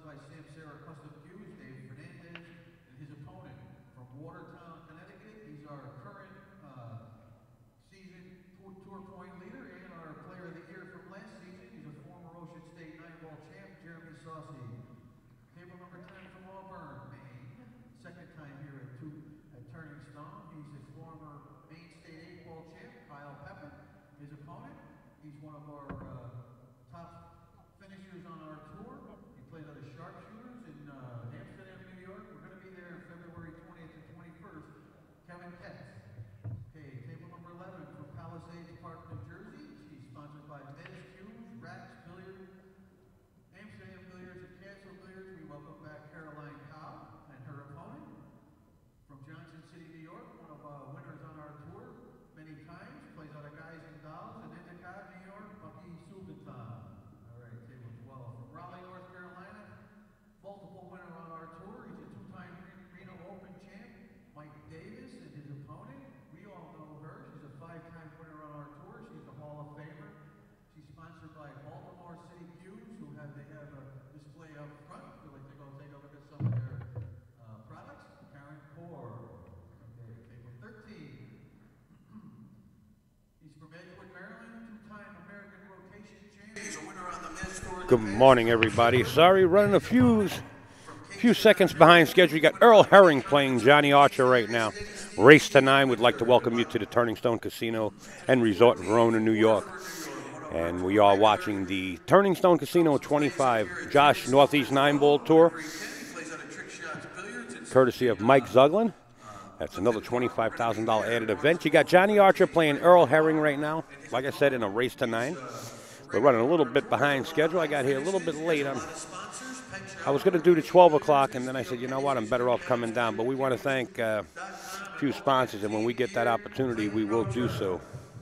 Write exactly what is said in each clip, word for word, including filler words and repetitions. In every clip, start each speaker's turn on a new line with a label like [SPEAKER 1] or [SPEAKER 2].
[SPEAKER 1] sponsored by Sam Sarah Custom Fuse, Dave Fernandez, and his opponent from Watertown, Connecticut. He's our current uh, season tour point leader and our player of the year from last season. He's a former Ocean State nine-ball champ, Jeremy Saucy. Table number ten from Auburn, Maine. Second time here at, two, at Turning Stone. He's a former Maine State eight-ball champ, Kyle Pepin. His opponent, he's one of our uh, top finishers on our tour. He plays out of Sharpshooters in uh, Amsterdam, New York. We're going to be there February twentieth and twenty-first. Kevin Ketz. Okay, table number eleven from Palisades Park, New Jersey. He's sponsored by Mez Cubes, Racks, Billiard, Amsterdam Billiards, and Castle Billiards. We welcome back Caroline Cobb and her opponent from Johnson City, New York. One of our uh, winners on our tour many times. Plays out of Guys and Dolls in Endicott, New York. Bucky Subinton. All right, table twelve from Raleigh, North Carolina. Multiple winner on our tour. He's a two-time Reno Open champ. Mike Davis and his opponent. We all know her. She's a five-time winner on our tour. She's a Hall of Famer. She's sponsored by Baltimore City Cubes, who have they have a display up front. If you'd like to go take a look at some of their uh, products. Karen Core. Okay, table thirteen. He's from Edgewood, Maryland. Two-time American rotation champ. He's a winner on the men's tour.
[SPEAKER 2] Good morning, everybody. Sorry, running a few, few seconds behind schedule. You got Earl Herring playing Johnny Archer right now. Race to nine. We'd like to welcome you to the Turning Stone Casino and Resort in Verona, New York. And we are watching the Turning Stone Casino twenty-five Josh Northeast nine Ball Tour, courtesy of Mike Zuglin. That's another twenty-five thousand dollar added event. You got Johnny Archer playing Earl Herring right now. Like I said, in a race to nine. We're running a little bit behind schedule. I got here a little bit late. I'm, I was going to do the twelve o'clock, and then I said, you know what, I'm better off coming down. But we want to thank uh, a few sponsors, and when we get that opportunity, we will do so.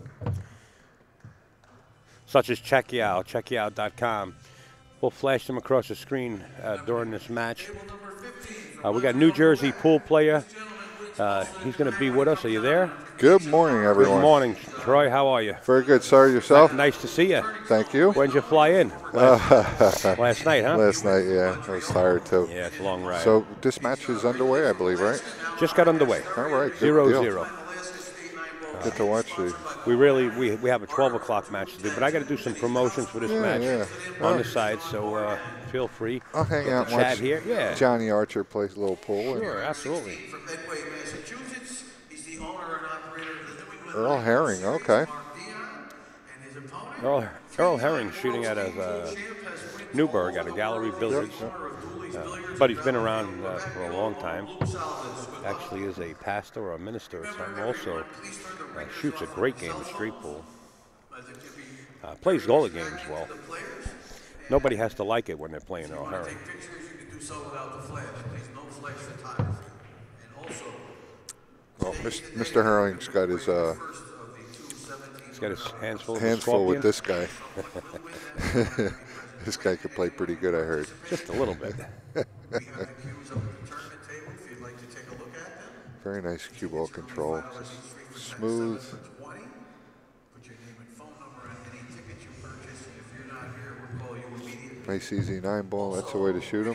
[SPEAKER 2] Such as Check You Out, check you out dot com. We'll flash them across the screen uh, during this match. Uh, we got New Jersey pool player. Uh, he's going to be with us. Are you there?
[SPEAKER 3] Good morning, everyone.
[SPEAKER 2] Good morning, Troy. How are you?
[SPEAKER 3] Very good, sir. Yourself?
[SPEAKER 2] Nice to see you.
[SPEAKER 3] Thank you.
[SPEAKER 2] When did you fly in? Last,
[SPEAKER 3] uh,
[SPEAKER 2] last night, huh?
[SPEAKER 3] Last night, yeah. I was tired, too.
[SPEAKER 2] Yeah, it's a long ride.
[SPEAKER 3] So this match is underway, I believe, right?
[SPEAKER 2] Just got underway.
[SPEAKER 3] All right.
[SPEAKER 2] Zero,
[SPEAKER 3] deal.
[SPEAKER 2] zero.
[SPEAKER 3] Get to watch the...
[SPEAKER 2] We really, we, we have a twelve o'clock match to do, but I got to do some promotions for this
[SPEAKER 3] yeah,
[SPEAKER 2] match
[SPEAKER 3] yeah.
[SPEAKER 2] on
[SPEAKER 3] oh.
[SPEAKER 2] the side, so uh, feel free.
[SPEAKER 3] I'll hang
[SPEAKER 2] Get
[SPEAKER 3] out and
[SPEAKER 2] chat
[SPEAKER 3] watch
[SPEAKER 2] here. Yeah.
[SPEAKER 3] Johnny Archer plays a little pool.
[SPEAKER 2] Sure, absolutely.
[SPEAKER 1] From Medway, Massachusetts. He's the owner and operator of the New England
[SPEAKER 3] Earl Herring, okay.
[SPEAKER 2] Earl, Earl Herring shooting out of uh, Newburgh at a Gallery Billiards.
[SPEAKER 3] Yep, yep.
[SPEAKER 2] Uh, but he's been around uh, for a long time. Actually is a pastor or a minister or something. Also uh, shoots a great game of street pool. Uh, plays all the games well. Nobody has to like it when they're playing Earl Herring.
[SPEAKER 3] Well, Mister Herring's got his uh,
[SPEAKER 2] He's got his hands full,
[SPEAKER 3] hands full with this guy. This guy could play pretty good, I heard.
[SPEAKER 2] Just a little bit.
[SPEAKER 3] Very nice cue ball control. Smooth. Nice easy nine ball. That's the way to shoot him.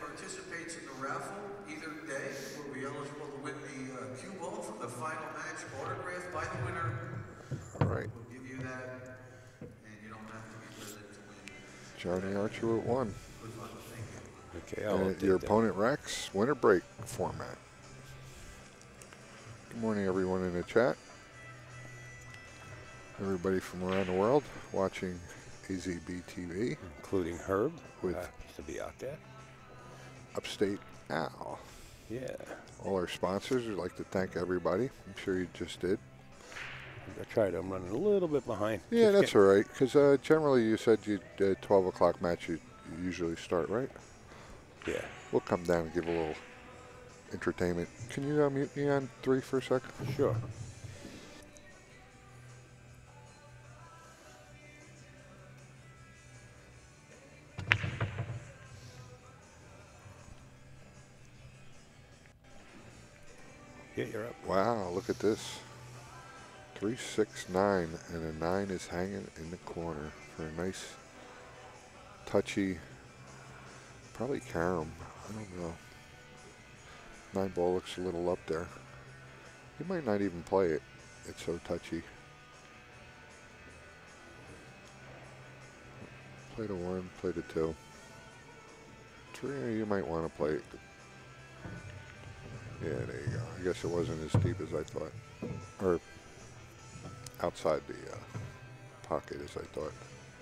[SPEAKER 3] All right. Johnny Archer at one.
[SPEAKER 2] Okay, I'll
[SPEAKER 3] and your
[SPEAKER 2] that.
[SPEAKER 3] opponent Rex, winner break format. Good morning, everyone in the chat. Everybody from around the world watching A Z B T V.
[SPEAKER 2] Including Herb,
[SPEAKER 3] with
[SPEAKER 2] uh, to be out there.
[SPEAKER 3] Upstate Al.
[SPEAKER 2] Yeah.
[SPEAKER 3] All our sponsors, we'd like to thank everybody. I'm sure you just did.
[SPEAKER 2] I tried. I'm running a little bit behind.
[SPEAKER 3] Yeah,
[SPEAKER 2] Just
[SPEAKER 3] that's all right. Because uh, generally you said you uh, twelve o'clock match you, you usually start, right?
[SPEAKER 2] Yeah.
[SPEAKER 3] We'll come down and give a little entertainment. Can you uh, mute me on three for a second?
[SPEAKER 2] Sure. Yeah, you're up.
[SPEAKER 3] Wow, look at this. Three, six, nine, and a nine is hanging in the corner for a nice, touchy Probably Karam. I don't know. Nine ball looks a little up there. He might not even play it. It's so touchy. Play to one, play to two. Three, you might want to play it. Yeah, there you go. I guess it wasn't as deep as I thought. Or outside the uh, pocket as I thought.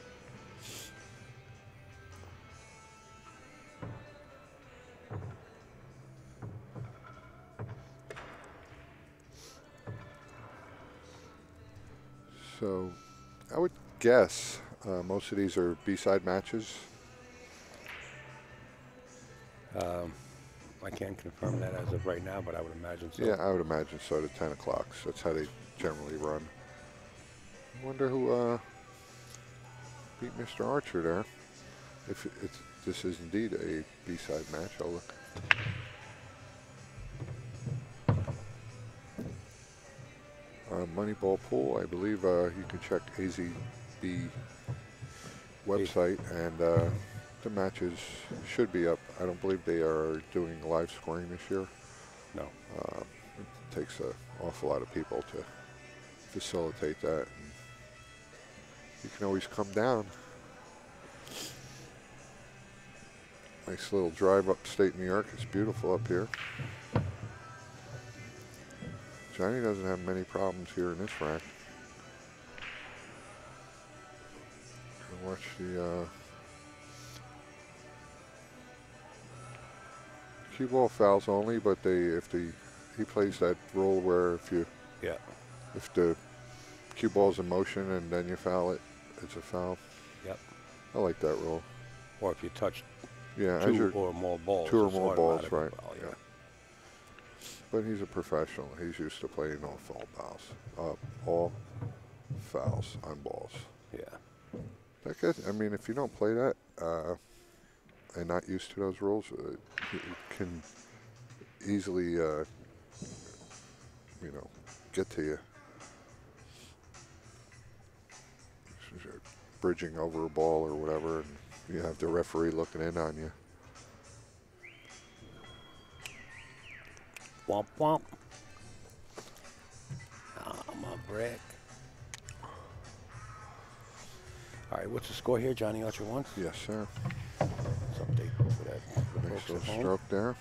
[SPEAKER 3] So I would guess uh, most of these are B-side matches.
[SPEAKER 2] Um, I can't confirm that as of right now, but I would imagine so.
[SPEAKER 3] Yeah, I would imagine so, to ten o'clock. So that's how they generally run. I wonder who uh, beat Mister Archer there. If it's, this is indeed a B-side match, I'll look. Uh, Moneyball Pool, I believe uh, you can check A Z B website, and uh, the matches should be up. I don't believe they are doing live scoring this year.
[SPEAKER 2] No.
[SPEAKER 3] Uh, it takes an awful lot of people to facilitate that. And you can always come down. Nice little drive upstate New York. It's beautiful up here. Johnny doesn't have many problems here in this rack. Watch the uh, cue ball fouls only, but they if the he plays that rule where if you
[SPEAKER 2] Yeah.
[SPEAKER 3] if the cue ball's in motion and then you foul it, it's a foul.
[SPEAKER 2] Yep.
[SPEAKER 3] I like that rule.
[SPEAKER 2] Or if you touch
[SPEAKER 3] Yeah, as
[SPEAKER 2] two
[SPEAKER 3] you're,
[SPEAKER 2] or more balls.
[SPEAKER 3] two or
[SPEAKER 2] it's
[SPEAKER 3] more balls,
[SPEAKER 2] automatic
[SPEAKER 3] right?
[SPEAKER 2] foul,
[SPEAKER 3] Yeah.
[SPEAKER 2] yeah.
[SPEAKER 3] But he's a professional. He's used to playing all foul fouls, uh, all fouls on balls.
[SPEAKER 2] Yeah.
[SPEAKER 3] I guess, I mean, if you don't play that uh, and not used to those rules, uh, it can easily, uh, you know, get to you. Bridging over a ball or whatever, and you have the referee looking in on you.
[SPEAKER 2] Womp womp. I'm a brick. All right, what's the score here? Johnny Archer won.
[SPEAKER 3] Yes, sir.
[SPEAKER 2] Let's update for that. For the
[SPEAKER 3] Nice
[SPEAKER 2] folks
[SPEAKER 3] little
[SPEAKER 2] at home.
[SPEAKER 3] stroke there.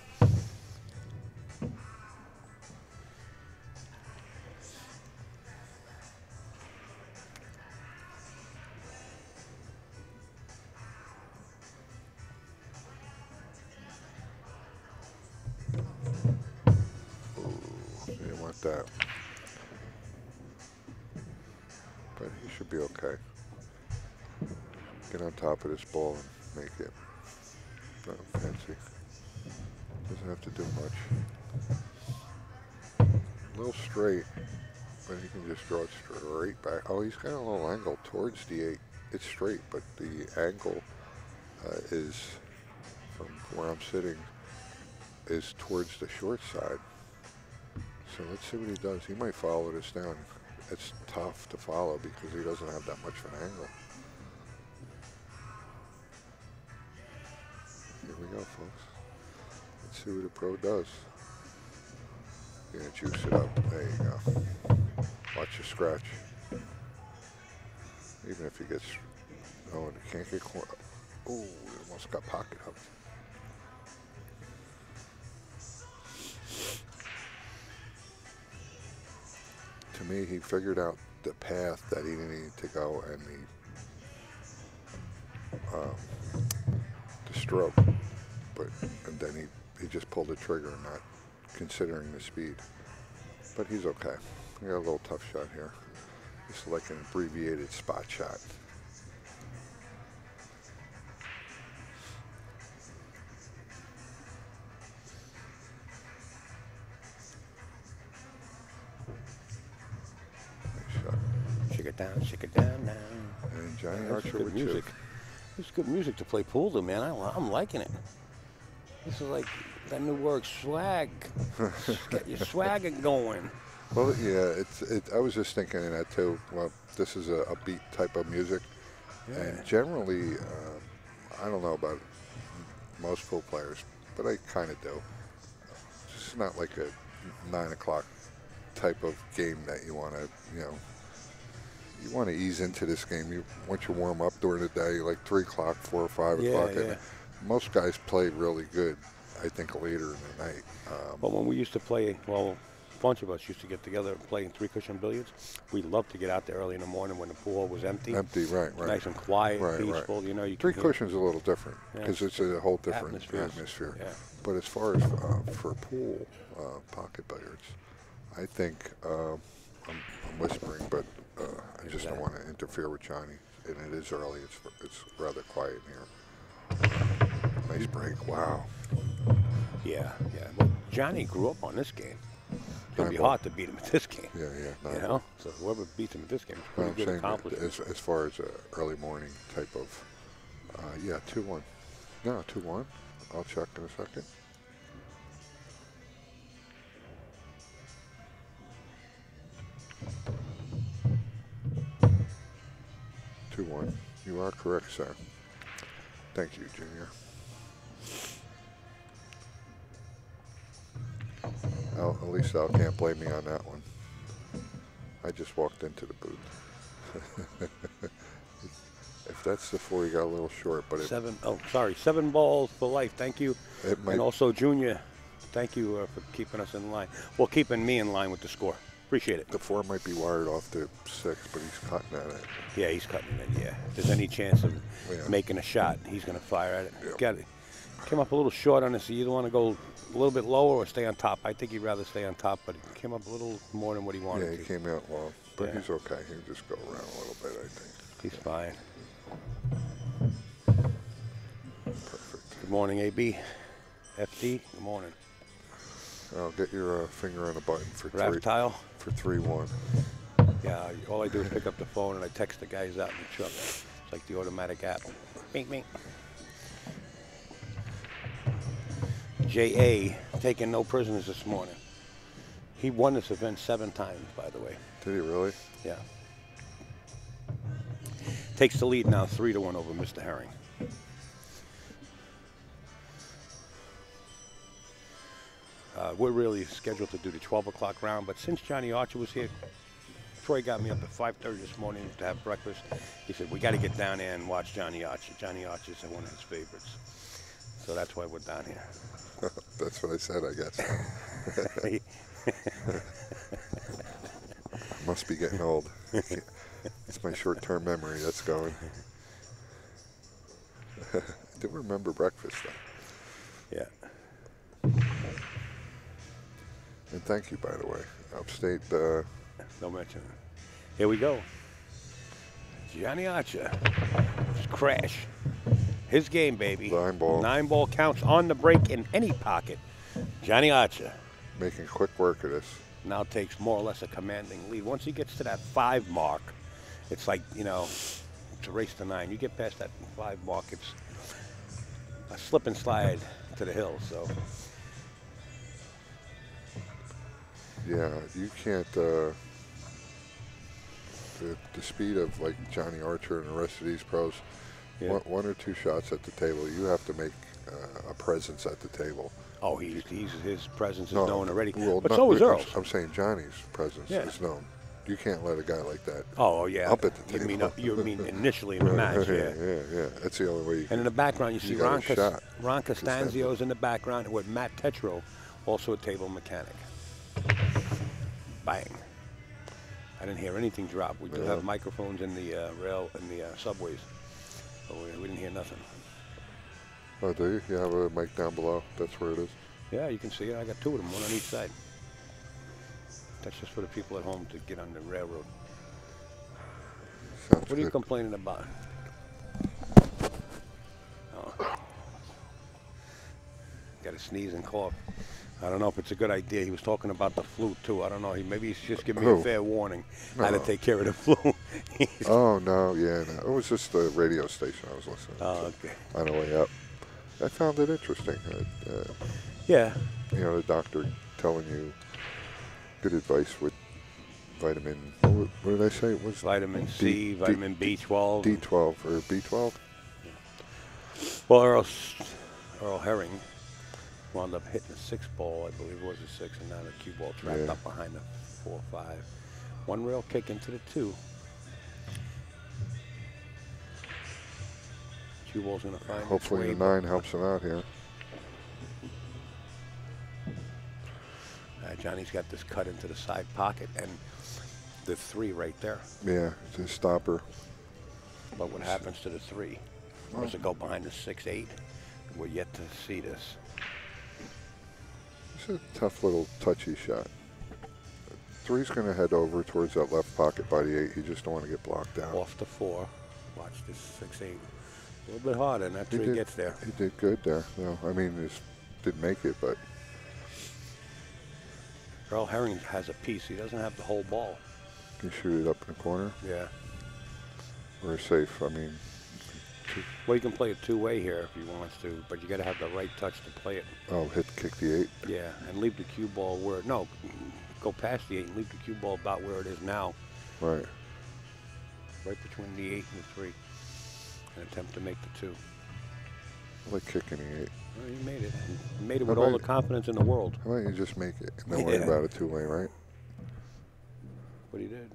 [SPEAKER 3] Didn't want that. But he should be okay. Get on top of this ball and make it. Nothing fancy. Doesn't have to do much. A little straight, but he can just draw it straight back. Oh, he's got a little angle towards the eight. It's straight, but the angle uh, is, from where I'm sitting, is towards the short side. So let's see what he does. He might follow this down. It's tough to follow because he doesn't have that much of an angle. Here we go, folks. Let's see what the pro does. Yeah, juice it up. There you go. Watch your scratch. Even if he gets, oh, and he can't get caught. Oh, he almost got pocket hooked. To me, he figured out the path that he needed to go and the um, the stroke, but and then he he just pulled the trigger, not considering the speed. But he's okay. He got a little tough shot here. It's like an abbreviated spot shot. Nice shot.
[SPEAKER 2] Shake it down, shake it down now.
[SPEAKER 3] And Johnny
[SPEAKER 2] That's
[SPEAKER 3] Archer
[SPEAKER 2] good
[SPEAKER 3] with
[SPEAKER 2] music.
[SPEAKER 3] two.
[SPEAKER 2] It's good music to play pool to, man. I, li- I'm liking it. This is like that new word, swag. Get your swagger going.
[SPEAKER 3] Well, yeah, it's. It, I was just thinking of that too. Well, this is a, a beat type of music,
[SPEAKER 2] Yeah.
[SPEAKER 3] and generally, uh, I don't know about most pool players, but I kind of do. It's not like a nine o'clock type of game that you want to, you know, you want to ease into this game. You once you warm up during the day, like three o'clock, four or five
[SPEAKER 2] Yeah,
[SPEAKER 3] o'clock.
[SPEAKER 2] yeah.
[SPEAKER 3] And most guys play really good, I think, later in the night. Um,
[SPEAKER 2] But when we used to play, well, a bunch of us used to get together and play in three cushion billiards. We loved to get out there early in the morning when the pool was empty.
[SPEAKER 3] empty, right, right.
[SPEAKER 2] Nice and quiet,
[SPEAKER 3] Right, right.
[SPEAKER 2] peaceful. You know, you
[SPEAKER 3] Three
[SPEAKER 2] can hear
[SPEAKER 3] cushions a little different
[SPEAKER 2] Yeah.
[SPEAKER 3] because it's a whole different
[SPEAKER 2] Atmosphere.
[SPEAKER 3] atmosphere.
[SPEAKER 2] Yeah.
[SPEAKER 3] But as far as uh, for pool uh, pocket billiards, I think um, I'm, I'm whispering, but uh, I just don't want to interfere with Johnny. And it is early; it's it's rather quiet in here. Nice break! Wow.
[SPEAKER 2] Yeah, yeah. Well, Johnny grew up on this game. It's gonna be
[SPEAKER 3] Nine ball.
[SPEAKER 2] hard to beat him at this game.
[SPEAKER 3] Yeah, yeah.
[SPEAKER 2] You
[SPEAKER 3] nine
[SPEAKER 2] know,
[SPEAKER 3] ball.
[SPEAKER 2] so whoever beats him at this game is
[SPEAKER 3] But
[SPEAKER 2] pretty
[SPEAKER 3] I'm
[SPEAKER 2] good
[SPEAKER 3] saying that
[SPEAKER 2] accomplishment.
[SPEAKER 3] as as far as a early morning type of, uh, yeah, two one. No, two one. I'll check in a second. Two one. You are correct, sir. Thank you, Junior. Al, at least Al can't blame me on that one. I just walked into the booth. If that's the four, you got a little short, but it,
[SPEAKER 2] Seven. Oh, sorry. Seven balls for life. Thank you.
[SPEAKER 3] it might.
[SPEAKER 2] And also, Junior, thank you uh, for keeping us in line. Well, keeping me in line with the score. Appreciate it.
[SPEAKER 3] The four might be wired off to six, but he's cutting at it.
[SPEAKER 2] Yeah, he's cutting it. Yeah. If there's any chance of
[SPEAKER 3] Yeah.
[SPEAKER 2] making a shot, he's going to fire at it.
[SPEAKER 3] Yeah.
[SPEAKER 2] Got it. Came up a little short on this. You either want to go a little bit lower or stay on top. I think he'd rather stay on top, but he came up a little more than what he wanted
[SPEAKER 3] Yeah, he
[SPEAKER 2] to.
[SPEAKER 3] came out long, but
[SPEAKER 2] Yeah.
[SPEAKER 3] he's okay. He'll just go around a little bit, I think.
[SPEAKER 2] He's fine.
[SPEAKER 3] Perfect.
[SPEAKER 2] Good morning, A B. F D. Good morning.
[SPEAKER 3] I'll get your uh, finger on the button for three
[SPEAKER 2] Reptile.
[SPEAKER 3] for three one.
[SPEAKER 2] Yeah, all I do is pick up the phone and I text the guys out in the truck. It's like the automatic app. Bing, bing. J A taking no prisoners this morning. He won this event seven times, by the way.
[SPEAKER 3] Did he really?
[SPEAKER 2] Yeah. Takes the lead now, three to one over Mister Herring. Uh, we're really scheduled to do the twelve o'clock round, but since Johnny Archer was here, Troy got me up at five thirty this morning to have breakfast. He said, we got to get down there and watch Johnny Archer. Johnny Archer's one of his favorites. So that's why we're down here.
[SPEAKER 3] That's what I said, I guess. Must be getting old. It's my short-term memory that's going. I do remember breakfast, though.
[SPEAKER 2] Yeah.
[SPEAKER 3] And thank you, by the way. Upstate, uh,
[SPEAKER 2] Don't mention it. Here we go. Johnny Archer. Just crash. His game, baby.
[SPEAKER 3] Nine ball.
[SPEAKER 2] Nine ball counts on the break in any pocket. Johnny Archer
[SPEAKER 3] making quick work of this.
[SPEAKER 2] now takes more or less a commanding lead. Once he gets to that five mark, it's like, you know, it's a race to nine. You get past that five mark, it's a slip and slide to the hill. So
[SPEAKER 3] Yeah, you can't. Uh, the, the speed of like Johnny Archer and the rest of these pros,
[SPEAKER 2] Yeah.
[SPEAKER 3] one, one or two shots at the table, you have to make uh, a presence at the table.
[SPEAKER 2] oh, he's, he's his presence is
[SPEAKER 3] No,
[SPEAKER 2] known already.
[SPEAKER 3] well,
[SPEAKER 2] but
[SPEAKER 3] not-
[SPEAKER 2] so is
[SPEAKER 3] I'm-
[SPEAKER 2] Earl's.
[SPEAKER 3] I'm saying Johnny's presence
[SPEAKER 2] Yeah.
[SPEAKER 3] is known. You can't let a guy like that.
[SPEAKER 2] Oh, yeah.
[SPEAKER 3] Up at the
[SPEAKER 2] You mean,
[SPEAKER 3] table.
[SPEAKER 2] you mean initially in the match, yeah.
[SPEAKER 3] yeah, yeah. That's the only way you can.
[SPEAKER 2] And in the background, you see
[SPEAKER 3] You got a
[SPEAKER 2] Ron, Cos-
[SPEAKER 3] shot.
[SPEAKER 2] Ron Costanzio's in the background with Matt Tetro, also a table mechanic. Bang. I didn't hear anything drop. We do
[SPEAKER 3] Yeah.
[SPEAKER 2] have microphones in the uh, rail, in the uh, subways, but we, we didn't hear nothing.
[SPEAKER 3] Oh, do you? You have a mic down below? That's where it is?
[SPEAKER 2] Yeah, you can see it. I got two of them, one on each side. That's just for the people at home to get on the railroad.
[SPEAKER 3] Sounds
[SPEAKER 2] What are you
[SPEAKER 3] good.
[SPEAKER 2] complaining about? Oh. Got to sneeze and cough. I don't know if it's a good idea. He was talking about the flu too. I don't know. He maybe he's just giving me
[SPEAKER 3] Who?
[SPEAKER 2] a fair warning how to
[SPEAKER 3] No.
[SPEAKER 2] take care of the flu. He's-
[SPEAKER 3] Oh, no, yeah, no. It was just the radio station I was listening
[SPEAKER 2] oh,
[SPEAKER 3] to
[SPEAKER 2] okay.
[SPEAKER 3] on the way up. I found it interesting. Uh, uh,
[SPEAKER 2] Yeah.
[SPEAKER 3] you know, the doctor telling you good advice with vitamin, what, wa- what did I say? It was
[SPEAKER 2] Vitamin C,
[SPEAKER 3] D-
[SPEAKER 2] vitamin B twelve.
[SPEAKER 3] D twelve or B twelve?
[SPEAKER 2] Well, Earl, s- Earl Herring wound up hitting a six ball, I believe it was a six, and now the cue ball trapped
[SPEAKER 3] Yeah.
[SPEAKER 2] up behind the four five. One rail kick into the two. Cue ball's going to find
[SPEAKER 3] Hopefully
[SPEAKER 2] its
[SPEAKER 3] the
[SPEAKER 2] way.
[SPEAKER 3] nine helps him out here.
[SPEAKER 2] Uh, Johnny's got this cut into the side pocket, and the three right there.
[SPEAKER 3] Yeah, it's a stopper.
[SPEAKER 2] But what happens to the three? Or does it go behind the six eight? We're yet to see this.
[SPEAKER 3] It's a tough little touchy shot. Three's going to head over towards that left pocket by the eight. You just don't want to get blocked out.
[SPEAKER 2] Off the four. Watch this six eight. A little bit harder, and that
[SPEAKER 3] He
[SPEAKER 2] three
[SPEAKER 3] did-
[SPEAKER 2] gets there.
[SPEAKER 3] He did good there. No, I mean, he didn't make it, but
[SPEAKER 2] Earl Herring has a piece. He doesn't have the whole ball.
[SPEAKER 3] he shoot it up in the corner.
[SPEAKER 2] Yeah.
[SPEAKER 3] We're safe. I mean,
[SPEAKER 2] Well, you can play it two-way here if he wants to, but you got to have the right touch to play it.
[SPEAKER 3] oh, hit kick the eight.
[SPEAKER 2] Yeah, and leave the cue ball where, no, go past the eight and leave the cue ball about where it is now,
[SPEAKER 3] Right.
[SPEAKER 2] right between the eight and the three, and attempt to make the two.
[SPEAKER 3] I like kicking the eight.
[SPEAKER 2] Well, he made it. He made it
[SPEAKER 3] How
[SPEAKER 2] with all the
[SPEAKER 3] about-
[SPEAKER 2] confidence in the world.
[SPEAKER 3] How about you just make it and don't worry
[SPEAKER 2] Yeah.
[SPEAKER 3] about it two way, right?
[SPEAKER 2] What he did.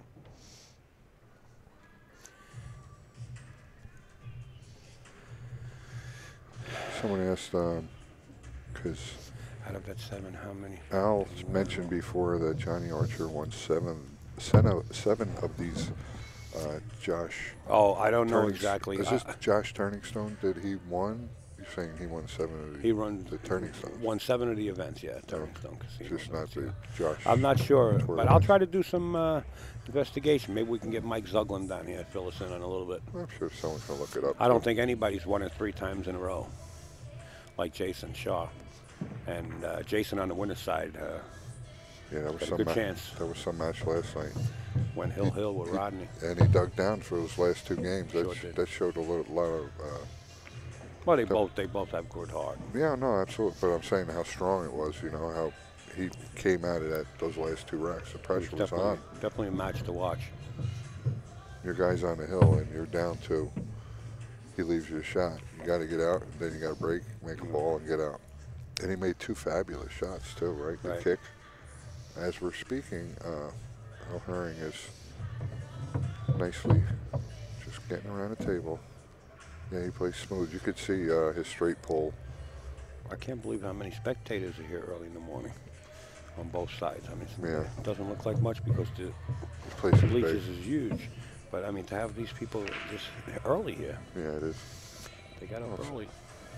[SPEAKER 3] Someone asked, because
[SPEAKER 2] Out of that seven, how many?
[SPEAKER 3] Al mentioned before that Johnny Archer won seven, seven, seven of these. Uh, Josh.
[SPEAKER 2] Oh, I don't know
[SPEAKER 3] Turnings-
[SPEAKER 2] exactly.
[SPEAKER 3] Is
[SPEAKER 2] I-
[SPEAKER 3] this Josh Turningstone? Did he won? You're saying he won seven of the,
[SPEAKER 2] He runs
[SPEAKER 3] the Turningstones?
[SPEAKER 2] won seven of the events, yeah, Turningstone Casino.
[SPEAKER 3] Just not
[SPEAKER 2] events,
[SPEAKER 3] the
[SPEAKER 2] yeah.
[SPEAKER 3] Josh.
[SPEAKER 2] I'm not sure,
[SPEAKER 3] Tour
[SPEAKER 2] but I'll
[SPEAKER 3] events.
[SPEAKER 2] try to do some uh, investigation. Maybe we can get Mike Zuglin down here to fill us in on a little bit.
[SPEAKER 3] I'm sure someone can look it up.
[SPEAKER 2] I don't think anybody's won it three times in a row, like Jason Shaw. And uh, Jason on the winner's side uh,
[SPEAKER 3] Yeah, that was
[SPEAKER 2] got a
[SPEAKER 3] some
[SPEAKER 2] good
[SPEAKER 3] ma-
[SPEAKER 2] chance.
[SPEAKER 3] There was some match last night,
[SPEAKER 2] went Hill Hill with Rodney.
[SPEAKER 3] and he dug down for those last two games. That,
[SPEAKER 2] Sure
[SPEAKER 3] sh-
[SPEAKER 2] did.
[SPEAKER 3] that showed a little, lot of. Uh,
[SPEAKER 2] Well, they both they both have good heart.
[SPEAKER 3] yeah, no, absolutely. But I'm saying how strong it was. You know how he came out of that those last two racks. The
[SPEAKER 2] It was
[SPEAKER 3] pressure was
[SPEAKER 2] definitely,
[SPEAKER 3] on.
[SPEAKER 2] definitely a match to watch.
[SPEAKER 3] Your guy's on the hill, and you're down two. He leaves you a shot. You got to get out, and then you got to break, make a ball, and get out. And he made two fabulous shots too, right? The
[SPEAKER 2] Right.
[SPEAKER 3] kick. As we're speaking, uh, Al Herring is nicely just getting around the table. Yeah, he plays smooth. You could see uh, his straight pull.
[SPEAKER 2] I can't believe how many spectators are here early in the morning on both sides. I mean, it's-
[SPEAKER 3] Yeah.
[SPEAKER 2] it doesn't look like much because the
[SPEAKER 3] This place is big.
[SPEAKER 2] bleachers is huge. But I mean, to have these people just early here,
[SPEAKER 3] Yeah, it is.
[SPEAKER 2] they got up
[SPEAKER 3] Oh.
[SPEAKER 2] early.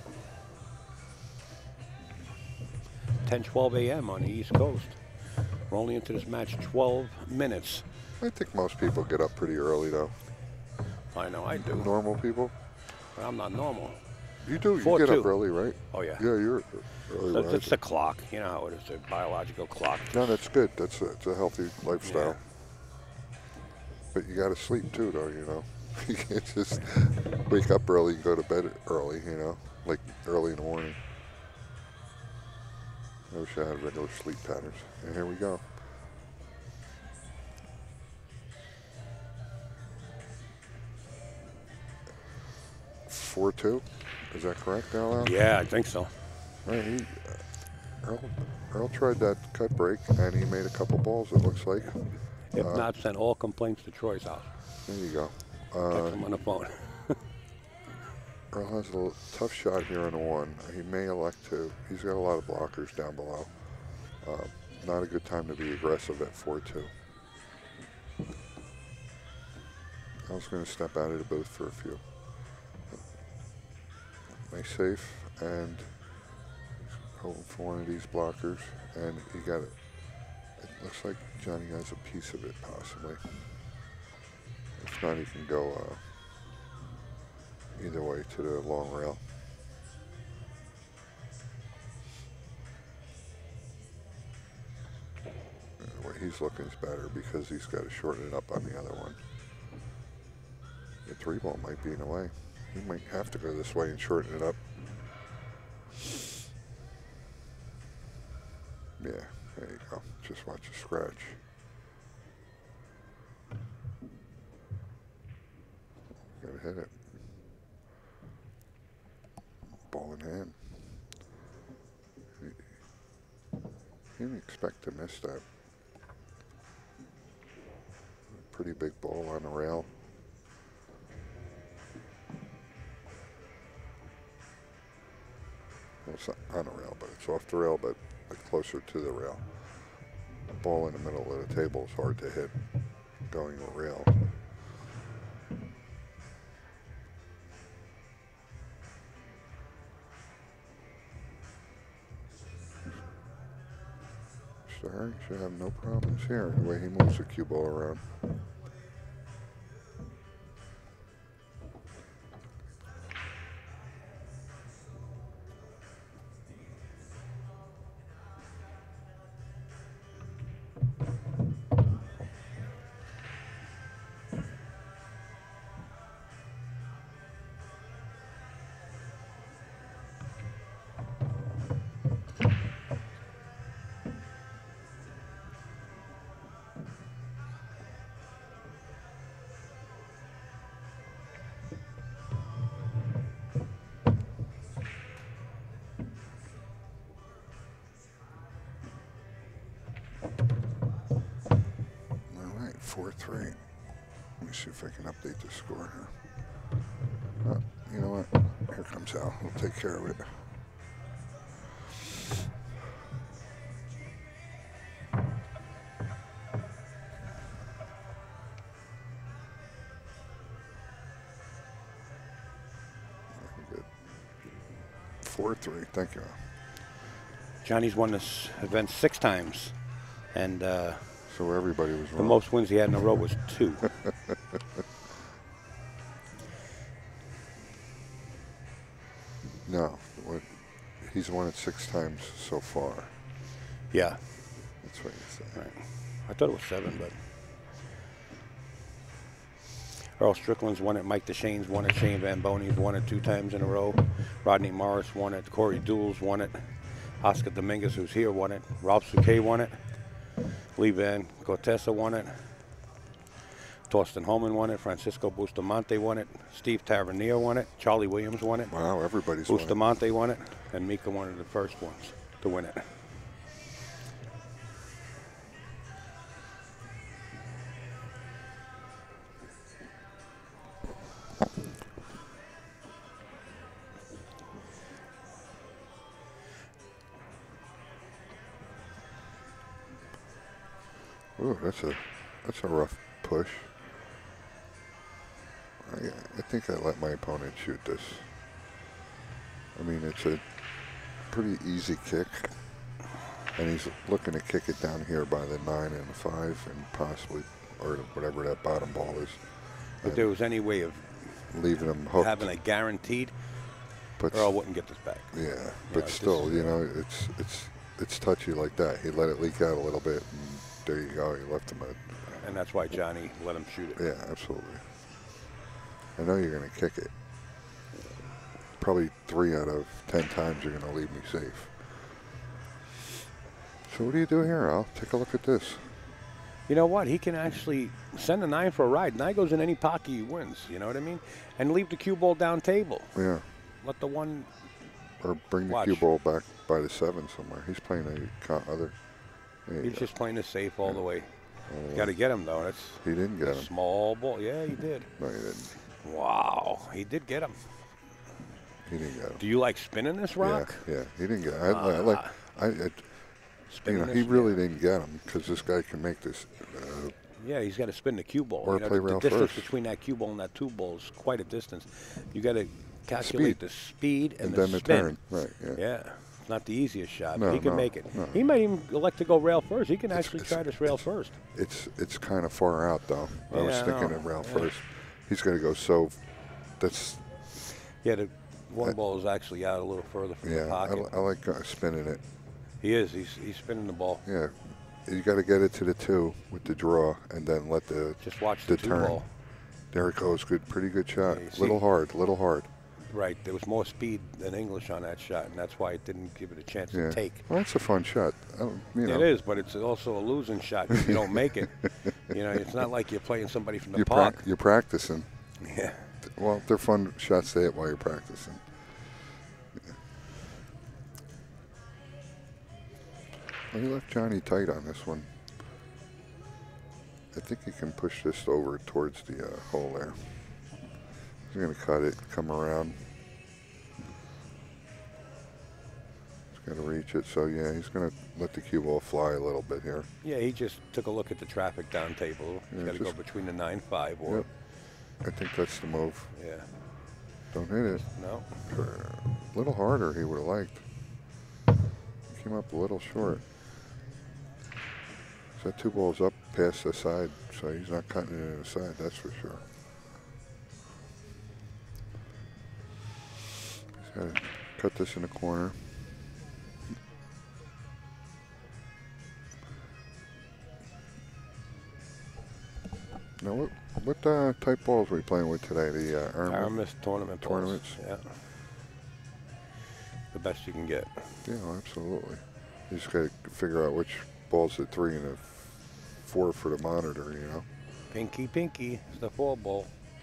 [SPEAKER 2] ten twelve a m on the East Coast. We're only into this match twelve minutes.
[SPEAKER 3] I think most people get up pretty early, though.
[SPEAKER 2] I know I do,
[SPEAKER 3] Normal people.
[SPEAKER 2] but I'm not normal.
[SPEAKER 3] You do. You
[SPEAKER 2] Four
[SPEAKER 3] get
[SPEAKER 2] two.
[SPEAKER 3] up early, right?
[SPEAKER 2] Oh yeah.
[SPEAKER 3] Yeah, you're early
[SPEAKER 2] So it's
[SPEAKER 3] riser.
[SPEAKER 2] the clock. You know how it is, the biological clock.
[SPEAKER 3] No, that's good. That's a, it's a healthy lifestyle. But you got to sleep too, though. You know, you can't just wake up early and go to bed early. You know, like early in the morning. I wish I had regular sleep patterns. And here we go. Four two. Is that correct, Al?
[SPEAKER 2] Yeah, I think so.
[SPEAKER 3] Right, he, uh, Earl, Earl tried that cut break, and he made a couple balls, it looks like.
[SPEAKER 2] If
[SPEAKER 3] Uh,
[SPEAKER 2] not, send all complaints to Troy's house.
[SPEAKER 3] There you go.
[SPEAKER 2] Catch
[SPEAKER 3] Uh,
[SPEAKER 2] him on the phone.
[SPEAKER 3] Earl has a little tough shot here on the one. He may elect to. He's got a lot of blockers down below. Uh, not a good time to be aggressive at four two. I was going to step out of the booth for a few. Nice safe, and hoping for one of these blockers, and he got it. It looks like Johnny has a piece of it, possibly. If not, he can go uh, either way to the long rail. The way he's looking is better because he's got to shorten it up on the other one. The three ball might be in the way. He might have to go this way and shorten it up. Yeah, there you go. Just watch a scratch. Gotta hit it. Ball in hand. You didn't expect to miss that. Pretty big ball on the rail. Well, it's not on the rail, but it's off the rail, but closer to the rail. The ball in the middle of the table is hard to hit going the rail. Sorry, should have no problems here, the way he moves the cue ball around. four three. Let me see if I can update the score here. Oh, you know what? Here comes Al. We'll take care of it. Good. four three. Thank you, Al.
[SPEAKER 2] Johnny's won this event six times, and uh,
[SPEAKER 3] so everybody was wrong.
[SPEAKER 2] The most wins he had in a row was two.
[SPEAKER 3] No, what, he's won it six times so far.
[SPEAKER 2] Yeah.
[SPEAKER 3] That's what you said.
[SPEAKER 2] Right. I thought it was seven, but Earl Strickland's won it. Mike DeShane's won it. Shane Van Boney's won it two times in a row. Rodney Morris won it. Corey Dools won it. Oscar Dominguez, who's here, won it. Rob Souquet won it. Lee Van Cortesa won it. Torsten Holman won it. Francisco Bustamante won it. Steve Tavernier won it. Charlie Williams won it.
[SPEAKER 3] Wow, everybody's won it.
[SPEAKER 2] Bustamante won it. And Mika one of the first ones to win it.
[SPEAKER 3] Ooh, that's a that's a rough push. I, I think I let my opponent shoot this. I mean, it's a pretty easy kick, and he's looking to kick it down here by the nine and the five, and possibly, or whatever that bottom ball is.
[SPEAKER 2] If there was any way of
[SPEAKER 3] leaving him hooked,
[SPEAKER 2] having a guaranteed,
[SPEAKER 3] but
[SPEAKER 2] Earl wouldn't get this back.
[SPEAKER 3] Yeah,
[SPEAKER 2] You
[SPEAKER 3] but
[SPEAKER 2] know,
[SPEAKER 3] still,
[SPEAKER 2] this-
[SPEAKER 3] you know, it's it's it's touchy like that. He let it leak out a little bit, and there you go. He left him a
[SPEAKER 2] And that's why Johnny let him shoot it.
[SPEAKER 3] Yeah, absolutely. I know you're going to kick it. Probably three out of ten times you're going to leave me safe. So what do you do here, Al? Take a look at this.
[SPEAKER 2] You know what? He can actually send a nine for a ride. Nine goes in any pocket, he wins. You know what I mean? And leave the cue ball down table.
[SPEAKER 3] Yeah.
[SPEAKER 2] Let the one.
[SPEAKER 3] Or bring the
[SPEAKER 2] Watch.
[SPEAKER 3] cue ball back by the seven somewhere. He's playing a co- other. There you
[SPEAKER 2] He's
[SPEAKER 3] go.
[SPEAKER 2] just playing this safe all the way.
[SPEAKER 3] All the
[SPEAKER 2] Got to
[SPEAKER 3] way.
[SPEAKER 2] get him though. That's
[SPEAKER 3] He didn't get
[SPEAKER 2] a
[SPEAKER 3] him.
[SPEAKER 2] small ball. Yeah, he did.
[SPEAKER 3] No, he didn't.
[SPEAKER 2] Wow, he did get him.
[SPEAKER 3] He didn't get him.
[SPEAKER 2] Do you like spinning this rock?
[SPEAKER 3] Yeah, yeah, he didn't get him. I, I, like, I, I, you
[SPEAKER 2] Spinning
[SPEAKER 3] know, he
[SPEAKER 2] this?
[SPEAKER 3] really didn't get him because this guy can make this. Uh,
[SPEAKER 2] Yeah, he's got to spin the cue ball.
[SPEAKER 3] Or
[SPEAKER 2] you know,
[SPEAKER 3] play
[SPEAKER 2] the,
[SPEAKER 3] rail
[SPEAKER 2] the distance
[SPEAKER 3] first.
[SPEAKER 2] between that cue ball and that two ball is quite a distance. You got to calculate
[SPEAKER 3] Speed.
[SPEAKER 2] the speed and,
[SPEAKER 3] and
[SPEAKER 2] the
[SPEAKER 3] then the
[SPEAKER 2] spin.
[SPEAKER 3] turn. Right, yeah.
[SPEAKER 2] Yeah, it's not the easiest shot.
[SPEAKER 3] No,
[SPEAKER 2] but he can
[SPEAKER 3] no,
[SPEAKER 2] make it.
[SPEAKER 3] no.
[SPEAKER 2] He might even elect to go rail first. He can
[SPEAKER 3] It's-
[SPEAKER 2] actually
[SPEAKER 3] it's-
[SPEAKER 2] try this rail
[SPEAKER 3] it's-
[SPEAKER 2] first.
[SPEAKER 3] It's it's kind of far out though. I was
[SPEAKER 2] Yeah, I
[SPEAKER 3] thinking
[SPEAKER 2] know.
[SPEAKER 3] of rail
[SPEAKER 2] Yeah.
[SPEAKER 3] first. He's going to go so. That's
[SPEAKER 2] Yeah, the one
[SPEAKER 3] Uh,
[SPEAKER 2] ball is actually out a little further from
[SPEAKER 3] yeah.
[SPEAKER 2] the
[SPEAKER 3] I,
[SPEAKER 2] pocket.
[SPEAKER 3] li- I like uh, spinning it.
[SPEAKER 2] He is. He's he's spinning the ball.
[SPEAKER 3] Yeah, you got to get it to the two with the draw, and then let the
[SPEAKER 2] Just watch
[SPEAKER 3] the
[SPEAKER 2] the, two
[SPEAKER 3] turn.
[SPEAKER 2] ball.
[SPEAKER 3] There it goes. Good, pretty good shot.
[SPEAKER 2] Yeah, you
[SPEAKER 3] little
[SPEAKER 2] see-
[SPEAKER 3] hard, little hard.
[SPEAKER 2] Right. There was more speed than English on that shot, and that's why it didn't give it a chance
[SPEAKER 3] Yeah.
[SPEAKER 2] to take.
[SPEAKER 3] Well, that's a fun shot. I don't, you know,
[SPEAKER 2] It is, but it's also a losing shot if you don't make it. You know, it's not like you're playing somebody from the
[SPEAKER 3] You're,
[SPEAKER 2] park.
[SPEAKER 3] prac- you're practicing.
[SPEAKER 2] Yeah.
[SPEAKER 3] Well, they're fun shots to hit while you're practicing. Well, he left Johnny tight on this one. I think he can push this over towards the uh, hole there. He's going to cut it, come around. He's got to reach it. So, yeah, he's going to let the cue ball fly a little bit here.
[SPEAKER 2] Yeah, he just took a look at the traffic down table. He's
[SPEAKER 3] Yeah,
[SPEAKER 2] got to go
[SPEAKER 3] just-
[SPEAKER 2] between the nine five or,
[SPEAKER 3] Yep. I think that's the move.
[SPEAKER 2] yeah,
[SPEAKER 3] Don't hit it.
[SPEAKER 2] no.
[SPEAKER 3] A little harder he would have liked. Came up a little short. So that two balls up past the side, so he's not cutting it in the side, that's for sure. He's got to cut this in the corner. Now, what what uh, type balls are we playing with today? The uh, Arma?
[SPEAKER 2] Aramis tournament balls.
[SPEAKER 3] Tournaments.
[SPEAKER 2] Yeah. The best you can get.
[SPEAKER 3] Yeah, absolutely. You just got to figure out which ball's the three and the four for the monitor, you know.
[SPEAKER 2] Pinky, pinky. It's the four ball.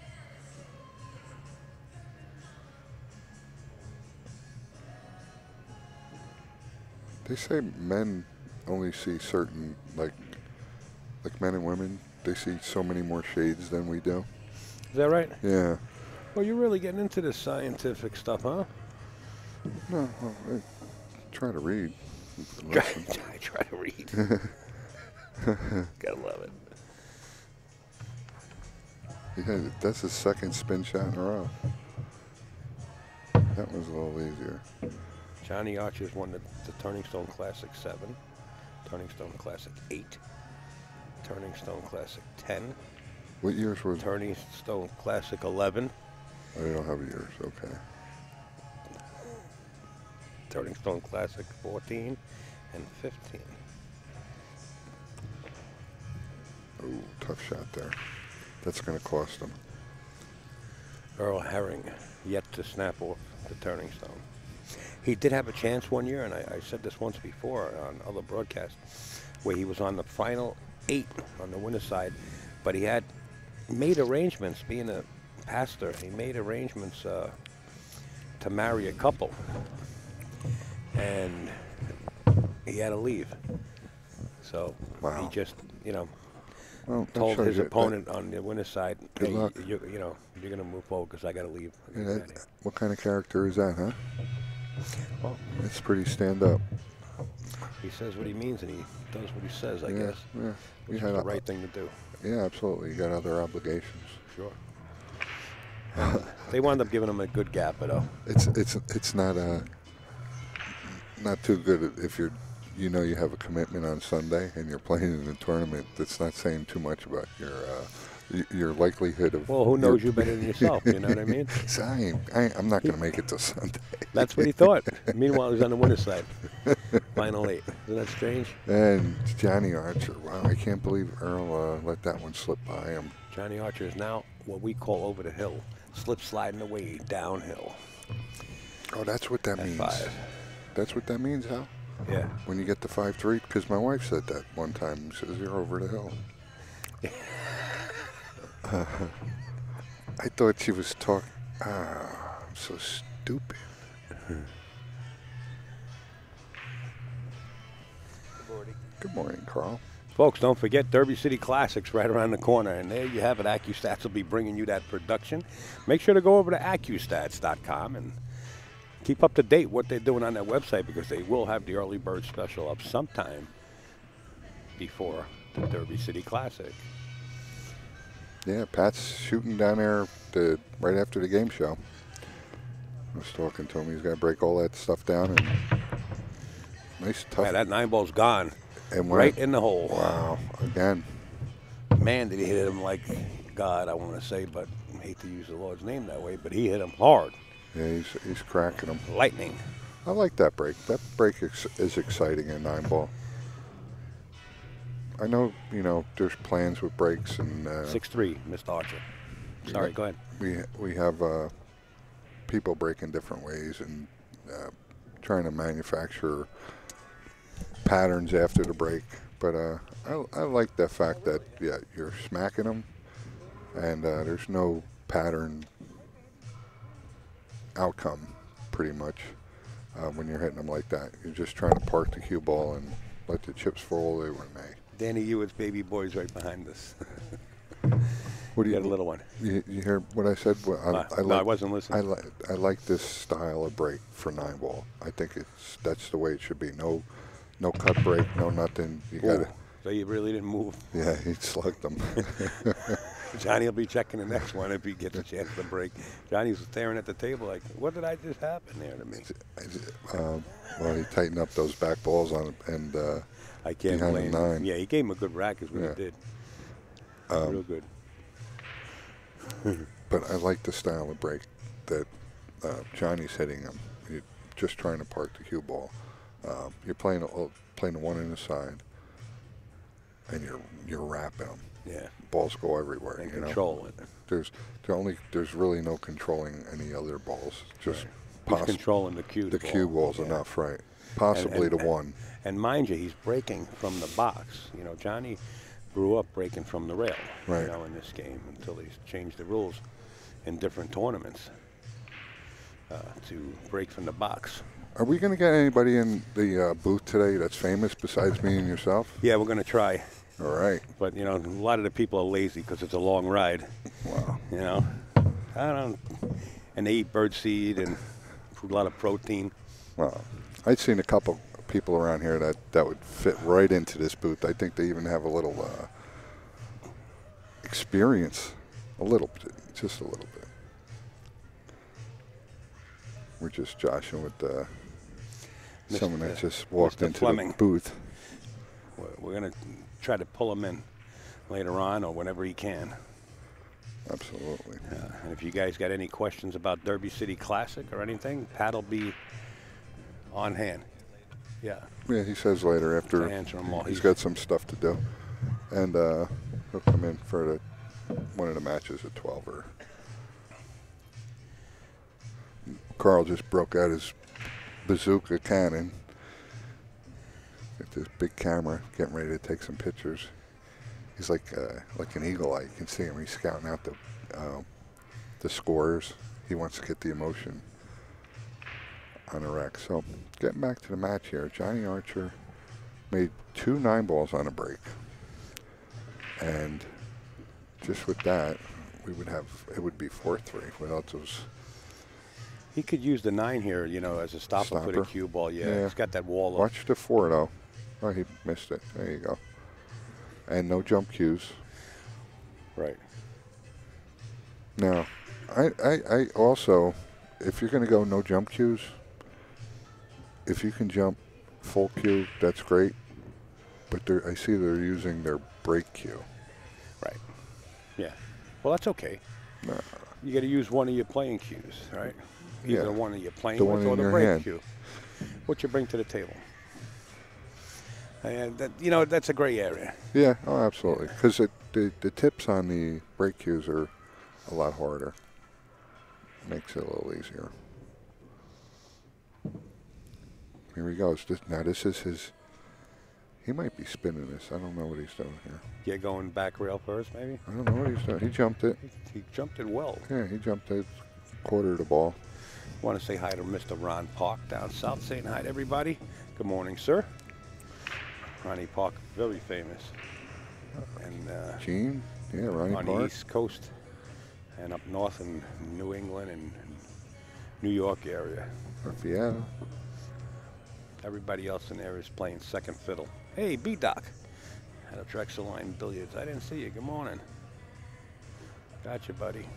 [SPEAKER 3] They say men only see certain, like, like men and women, they see so many more shades than we do.
[SPEAKER 2] Is that right?
[SPEAKER 3] Yeah.
[SPEAKER 2] Well, you're really getting into this scientific stuff, huh?
[SPEAKER 3] No, well, I try to read.
[SPEAKER 2] Try,
[SPEAKER 3] Listen.
[SPEAKER 2] I try to read. Gotta love it.
[SPEAKER 3] Yeah, that's his second spin shot in a row. That was a little easier.
[SPEAKER 2] Johnny Archer's won the, the Turning Stone Classic seven, Turning Stone Classic eight, Turning Stone Classic ten,
[SPEAKER 3] What years was?
[SPEAKER 2] Turning Stone Classic eleven,
[SPEAKER 3] I don't have years. Okay.
[SPEAKER 2] Turning Stone Classic fourteen, and fifteen.
[SPEAKER 3] Ooh, tough shot there. That's going to cost him.
[SPEAKER 2] Earl Herring yet to snap off the Turning Stone. He did have a chance one year, and I, I said this once before on other broadcasts, where he was on the final eight on the winner's side, but he had made arrangements, being a pastor, he made arrangements uh, to marry a couple, and he had to leave. So
[SPEAKER 3] Wow.
[SPEAKER 2] he just, you know,
[SPEAKER 3] Well, that
[SPEAKER 2] told
[SPEAKER 3] shows
[SPEAKER 2] his
[SPEAKER 3] you that-
[SPEAKER 2] opponent on the winner's side,
[SPEAKER 3] Good
[SPEAKER 2] hey,
[SPEAKER 3] luck.
[SPEAKER 2] You, you know, you're going to move forward because I got to leave. I
[SPEAKER 3] yeah,
[SPEAKER 2] gotta
[SPEAKER 3] that-
[SPEAKER 2] get outta
[SPEAKER 3] what kind of character is that, huh?
[SPEAKER 2] here." Well,
[SPEAKER 3] It's pretty stand up.
[SPEAKER 2] he says what he means and he does what he says, I
[SPEAKER 3] yeah,
[SPEAKER 2] guess.
[SPEAKER 3] Yeah.
[SPEAKER 2] Which
[SPEAKER 3] You
[SPEAKER 2] is
[SPEAKER 3] had
[SPEAKER 2] the
[SPEAKER 3] a-
[SPEAKER 2] right thing to do.
[SPEAKER 3] Yeah, absolutely. You got other obligations.
[SPEAKER 2] Sure. They wound up giving him a good gap, though.
[SPEAKER 3] It's it's it's not uh not too good if you're you know you have a commitment on Sunday and you're playing in a tournament. That's not saying too much about your uh, y- your likelihood of.
[SPEAKER 2] Well, who knows
[SPEAKER 3] your-
[SPEAKER 2] you better than yourself? You know what I mean?
[SPEAKER 3] So I ain't, I ain't, I'm not going to make it till Sunday.
[SPEAKER 2] That's what he thought. Meanwhile, he's on the winner's side. Final eight. Isn't that strange?
[SPEAKER 3] And Johnny Archer. Wow, I can't believe Earl uh, let that one slip by him.
[SPEAKER 2] Johnny Archer is now what we call over the hill, slip sliding away downhill.
[SPEAKER 3] Oh, that's what that
[SPEAKER 2] At
[SPEAKER 3] means.
[SPEAKER 2] five.
[SPEAKER 3] That's what that means, Hal?
[SPEAKER 2] Yeah.
[SPEAKER 3] When you get the five three, because my wife said that one time. She says, you're over the hill. uh, I thought she was talking. Ah, I'm so stupid. Good morning, Carl.
[SPEAKER 2] Folks, don't forget Derby City Classics right around the corner. And there you have it. AccuStats will be bringing you that production. Make sure to go over to Accustats dot com and keep up to date what they're doing on their website, because they will have the early bird special up sometime before the Derby City Classic.
[SPEAKER 3] Yeah, Pat's shooting down there the, right after the game show. I was talking to him. He's got to break all that stuff down. And nice, tough.
[SPEAKER 2] Yeah, that nine ball's gone.
[SPEAKER 3] and when
[SPEAKER 2] Right
[SPEAKER 3] I-
[SPEAKER 2] in the hole.
[SPEAKER 3] Wow, again.
[SPEAKER 2] Man, did he hit him like God, I want to say, but I hate to use the Lord's name that way, but he hit him hard.
[SPEAKER 3] Yeah, he's, he's cracking them.
[SPEAKER 2] Lightning.
[SPEAKER 3] I like that break. That break ex- is exciting in nine ball. I know, you know, there's plans with breaks and uh,
[SPEAKER 2] six three, Mister Archer. Sorry, go ahead.
[SPEAKER 3] we we have uh, people breaking different ways and uh, trying to manufacture patterns after the break. But uh, I, I like the fact that, yeah, you're smacking them and uh, there's no pattern outcome pretty much uh, when you're hitting them like that. You're just trying to park the cue ball and let the chips fall where they may.
[SPEAKER 2] Danny Ewart's baby boy's right behind us.
[SPEAKER 3] What do
[SPEAKER 2] You
[SPEAKER 3] you
[SPEAKER 2] got a little one.
[SPEAKER 3] You, you hear what I said? Well, I,
[SPEAKER 2] Uh,
[SPEAKER 3] I
[SPEAKER 2] no,
[SPEAKER 3] like,
[SPEAKER 2] I wasn't listening.
[SPEAKER 3] I like I like this style of break for nine ball. I think it's that's the way it should be. No, no cut break, no nothing. You got
[SPEAKER 2] Ooh,
[SPEAKER 3] to.
[SPEAKER 2] so you really didn't move.
[SPEAKER 3] Yeah, he slugged them.
[SPEAKER 2] Johnny will be checking the next one if he gets a chance to break. Johnny's staring at the table like, what did I just happen there to me?
[SPEAKER 3] um, well, he tightened up those back balls on it, and uh,
[SPEAKER 2] I can't
[SPEAKER 3] behind the
[SPEAKER 2] blame
[SPEAKER 3] nine.
[SPEAKER 2] him. Yeah, he gave him a good rack is what
[SPEAKER 3] Yeah.
[SPEAKER 2] he did.
[SPEAKER 3] Um,
[SPEAKER 2] Real good.
[SPEAKER 3] but I like the style of break that uh, Johnny's hitting him. You're just trying to park the cue ball. Um, you're playing a, playing the one in the side, and you're you're wrapping them.
[SPEAKER 2] Yeah.
[SPEAKER 3] Balls go everywhere.
[SPEAKER 2] And
[SPEAKER 3] you know?
[SPEAKER 2] control it.
[SPEAKER 3] There's there only there's really no controlling any other balls. Just
[SPEAKER 2] He's
[SPEAKER 3] poss-
[SPEAKER 2] controlling the cue
[SPEAKER 3] the
[SPEAKER 2] ball.
[SPEAKER 3] cue ball's
[SPEAKER 2] Yeah.
[SPEAKER 3] enough, right? Possibly
[SPEAKER 2] and-
[SPEAKER 3] the one.
[SPEAKER 2] And mind you, he's breaking from the box. You know, Johnny grew up breaking from the rail.
[SPEAKER 3] Right.
[SPEAKER 2] You know, in this game until he's changed the rules in different tournaments uh, to break from the box.
[SPEAKER 3] Are we going to get anybody in the uh, booth today that's famous besides me and yourself?
[SPEAKER 2] Yeah, we're going to try.
[SPEAKER 3] All right.
[SPEAKER 2] But, you know, a lot of the people are lazy because it's a long ride.
[SPEAKER 3] Wow.
[SPEAKER 2] You know, I don't, and they eat birdseed and a lot of protein.
[SPEAKER 3] Well, I've seen a couple people around here that, that would fit right into this booth. I think they even have a little uh, experience, a little bit, just a little bit. We're just joshing with uh, someone that
[SPEAKER 2] Mister
[SPEAKER 3] just walked
[SPEAKER 2] Mister
[SPEAKER 3] into
[SPEAKER 2] Fleming.
[SPEAKER 3] the booth.
[SPEAKER 2] We're, we're going to try to pull him in later on or whenever he can.
[SPEAKER 3] Absolutely.
[SPEAKER 2] Uh, and if you guys got any questions about Derby City Classic or anything, Pat'll be on hand. Yeah.
[SPEAKER 3] Yeah, he says later after
[SPEAKER 2] To answer 'em all.
[SPEAKER 3] he's
[SPEAKER 2] He's-
[SPEAKER 3] got some stuff to do, and uh, he'll come in for the, one of the matches at twelve. Or Carl just broke out his bazooka cannon. Got this big camera, getting ready to take some pictures. He's like uh, like an eagle eye. You can see him. He's scouting out the uh, the scores. He wants to get the emotion on a rack. So getting back to the match here, Johnny Archer made two nine balls on a break, and just with that, we would have it would be four three without those.
[SPEAKER 2] He could use the nine here, you know, as a stopper, for the
[SPEAKER 3] Stopper.
[SPEAKER 2] cue ball. Yeah,
[SPEAKER 3] Yeah.
[SPEAKER 2] he's got that wall up.
[SPEAKER 3] Watch the four though. Oh, he missed it. There you go. And no jump cues.
[SPEAKER 2] Right.
[SPEAKER 3] Now, I, I, I also, if you're going to go no jump cues, if you can jump full cue, that's great. But they're, I see they're using their break cue.
[SPEAKER 2] Right. Yeah. Well, that's okay.
[SPEAKER 3] No.
[SPEAKER 2] You got to use one of your playing cues, right? Either
[SPEAKER 3] Yeah.
[SPEAKER 2] one of your playing
[SPEAKER 3] The
[SPEAKER 2] ones
[SPEAKER 3] one
[SPEAKER 2] or
[SPEAKER 3] in
[SPEAKER 2] the
[SPEAKER 3] your
[SPEAKER 2] break
[SPEAKER 3] hand.
[SPEAKER 2] cue. What you bring to the table. And that, you know, that's a gray area.
[SPEAKER 3] Yeah, oh, absolutely. Because the, the tips on the break cues are a lot harder. Makes it a little easier. Here he goes. This, now this is his. He might be spinning this. I don't know what he's doing here.
[SPEAKER 2] Get going back rail first, maybe.
[SPEAKER 3] I don't know what he's doing. He jumped it.
[SPEAKER 2] He jumped it well.
[SPEAKER 3] Yeah, he jumped it. Quarter of the ball.
[SPEAKER 2] Want to say hi to Mister Ron Park down south. Saying hi to everybody. Good morning, sir. Ronnie Park, very famous. And uh,
[SPEAKER 3] Gene. Yeah, Ronnie
[SPEAKER 2] on
[SPEAKER 3] Park.
[SPEAKER 2] the East Coast and up north in New England and New York area.
[SPEAKER 3] Yeah.
[SPEAKER 2] Everybody else in there is playing second fiddle. Hey, B-Doc. Out of Drexel Line Billiards. I didn't see you. Good morning. Gotcha, buddy.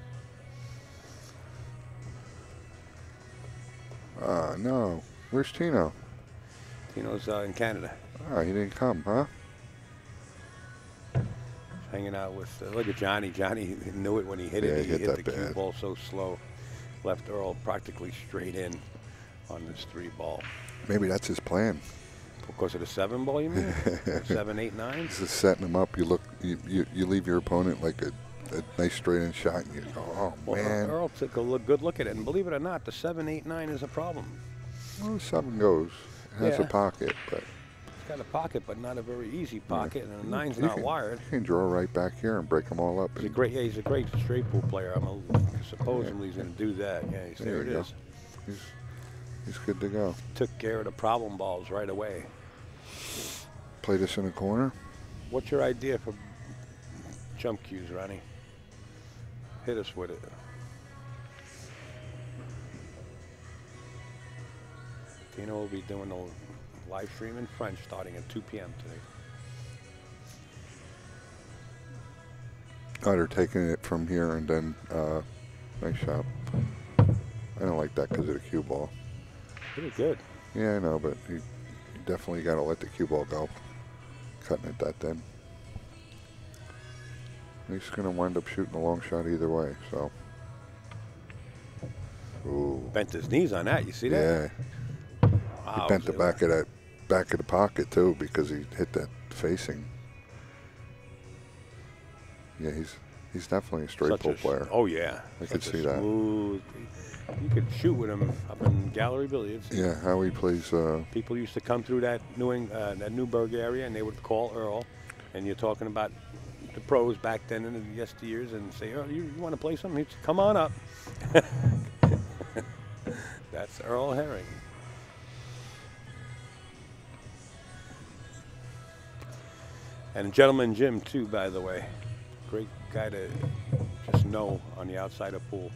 [SPEAKER 3] Ah, no. Where's Tino?
[SPEAKER 2] Tino's uh, in Canada.
[SPEAKER 3] Ah, he didn't come, huh?
[SPEAKER 2] Hanging out with, uh, look at Johnny. Johnny knew it when he hit
[SPEAKER 3] Yeah,
[SPEAKER 2] it.
[SPEAKER 3] he
[SPEAKER 2] He
[SPEAKER 3] hit
[SPEAKER 2] hit
[SPEAKER 3] that
[SPEAKER 2] the cue
[SPEAKER 3] bad.
[SPEAKER 2] ball so slow. Left Earl practically straight in on this three ball.
[SPEAKER 3] Maybe that's his plan.
[SPEAKER 2] Because of the seven ball, you mean? seven, eight, nine?
[SPEAKER 3] This is setting him up. You look, you, you, you leave your opponent like a, a nice straight in shot, and you go, oh
[SPEAKER 2] Well,
[SPEAKER 3] man.
[SPEAKER 2] Earl took a look, good look at it, and believe it or not, the seven, eight, nine is a problem.
[SPEAKER 3] Well, the seven goes. It has
[SPEAKER 2] Yeah.
[SPEAKER 3] a pocket, but
[SPEAKER 2] It's got a pocket, but not a very easy pocket, and the nine's
[SPEAKER 3] you
[SPEAKER 2] not
[SPEAKER 3] can,
[SPEAKER 2] wired.
[SPEAKER 3] You can draw right back here and break them all up.
[SPEAKER 2] He's a
[SPEAKER 3] and-
[SPEAKER 2] great, yeah, he's a great straight pool player. I'm a, supposedly he's going to do that. Yeah, he's,
[SPEAKER 3] There
[SPEAKER 2] there it
[SPEAKER 3] you go.
[SPEAKER 2] is.
[SPEAKER 3] He's, he's good to go.
[SPEAKER 2] Took care of the problem balls right away.
[SPEAKER 3] Play this in the corner.
[SPEAKER 2] What's your idea for jump cues, Ronnie? Hit us with it. Tina will be doing the live stream in French starting at two P M today.
[SPEAKER 3] Oh, they're taking it from here and then, uh, nice shot. I don't like that because of the cue ball.
[SPEAKER 2] Pretty good.
[SPEAKER 3] Yeah, I know, but you, you definitely got to let the cue ball go. Cutting it that thin. He's going to wind up shooting a long shot either way, so. Ooh.
[SPEAKER 2] Bent his knees on that. You see that?
[SPEAKER 3] Yeah.
[SPEAKER 2] Wow,
[SPEAKER 3] He bent the
[SPEAKER 2] so-
[SPEAKER 3] back of that, back of the pocket too because he hit that facing. Yeah, he's he's definitely a straight
[SPEAKER 2] Such
[SPEAKER 3] pull
[SPEAKER 2] a s-
[SPEAKER 3] player.
[SPEAKER 2] Oh yeah,
[SPEAKER 3] I
[SPEAKER 2] Such
[SPEAKER 3] could
[SPEAKER 2] a
[SPEAKER 3] see that.
[SPEAKER 2] smooth, You could shoot with him up in Gallery Billiards.
[SPEAKER 3] Yeah, how he plays. Uh,
[SPEAKER 2] People used to come through that New Eng- uh, that Newburgh area, and they would call Earl, and you're talking about the pros back then in the yesteryears, and say, "Earl, you, you want to play something? He'd say, come on up." That's Earl Herring. And Gentleman Jim too, by the way. Great guy to just know on the outside of pool.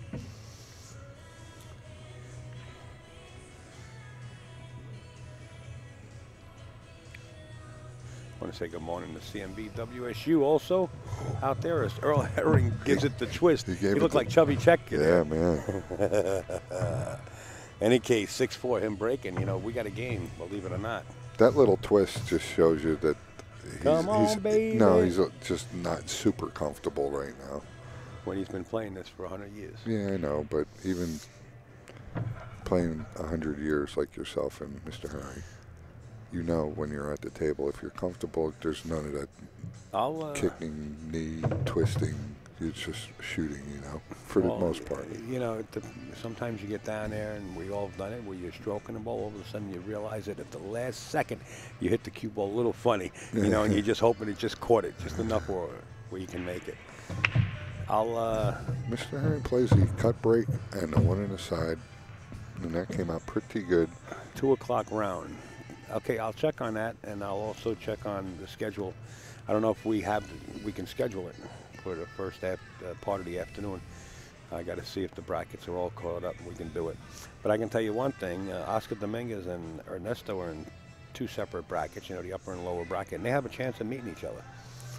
[SPEAKER 2] I want to say good morning to C M B W S U also out there as Earl Herring gives it the twist.
[SPEAKER 3] He
[SPEAKER 2] He,
[SPEAKER 3] gave it
[SPEAKER 2] looked
[SPEAKER 3] the-
[SPEAKER 2] like Chubby Check.
[SPEAKER 3] yeah, man.
[SPEAKER 2] Any case, six four, him breaking. You know, we got a game, believe it or not.
[SPEAKER 3] That little twist just shows you that he's,
[SPEAKER 2] Come on,
[SPEAKER 3] he's
[SPEAKER 2] baby.
[SPEAKER 3] no, he's uh, just not super comfortable right now.
[SPEAKER 2] When he's been playing this for a hundred years.
[SPEAKER 3] Yeah, I know, but even playing a hundred years like yourself and Mister Herring, you know when you're at the table, if you're comfortable, there's none of that
[SPEAKER 2] I'll uh,
[SPEAKER 3] kicking, knee twisting. It's just shooting, you know, for
[SPEAKER 2] well,
[SPEAKER 3] the most part.
[SPEAKER 2] You know, it dep- sometimes you get down there, and we all have done it, where you're stroking the ball, all of a sudden you realize that at the last second you hit the cue ball a little funny, you know, and you're just hoping it just caught it, just enough where, where you can make it. I'll, uh,
[SPEAKER 3] Mister Herring plays the cut break and the one on the side, and that came out pretty good.
[SPEAKER 2] two o'clock round. Okay, I'll check on that, and I'll also check on the schedule. I don't know if we have, we can schedule it for the first af- uh, part of the afternoon. I got to see if the brackets are all caught up and we can do it. But I can tell you one thing, uh, Oscar Dominguez and Ernesto are in two separate brackets, you know, the upper and lower bracket, and they have a chance of meeting each other.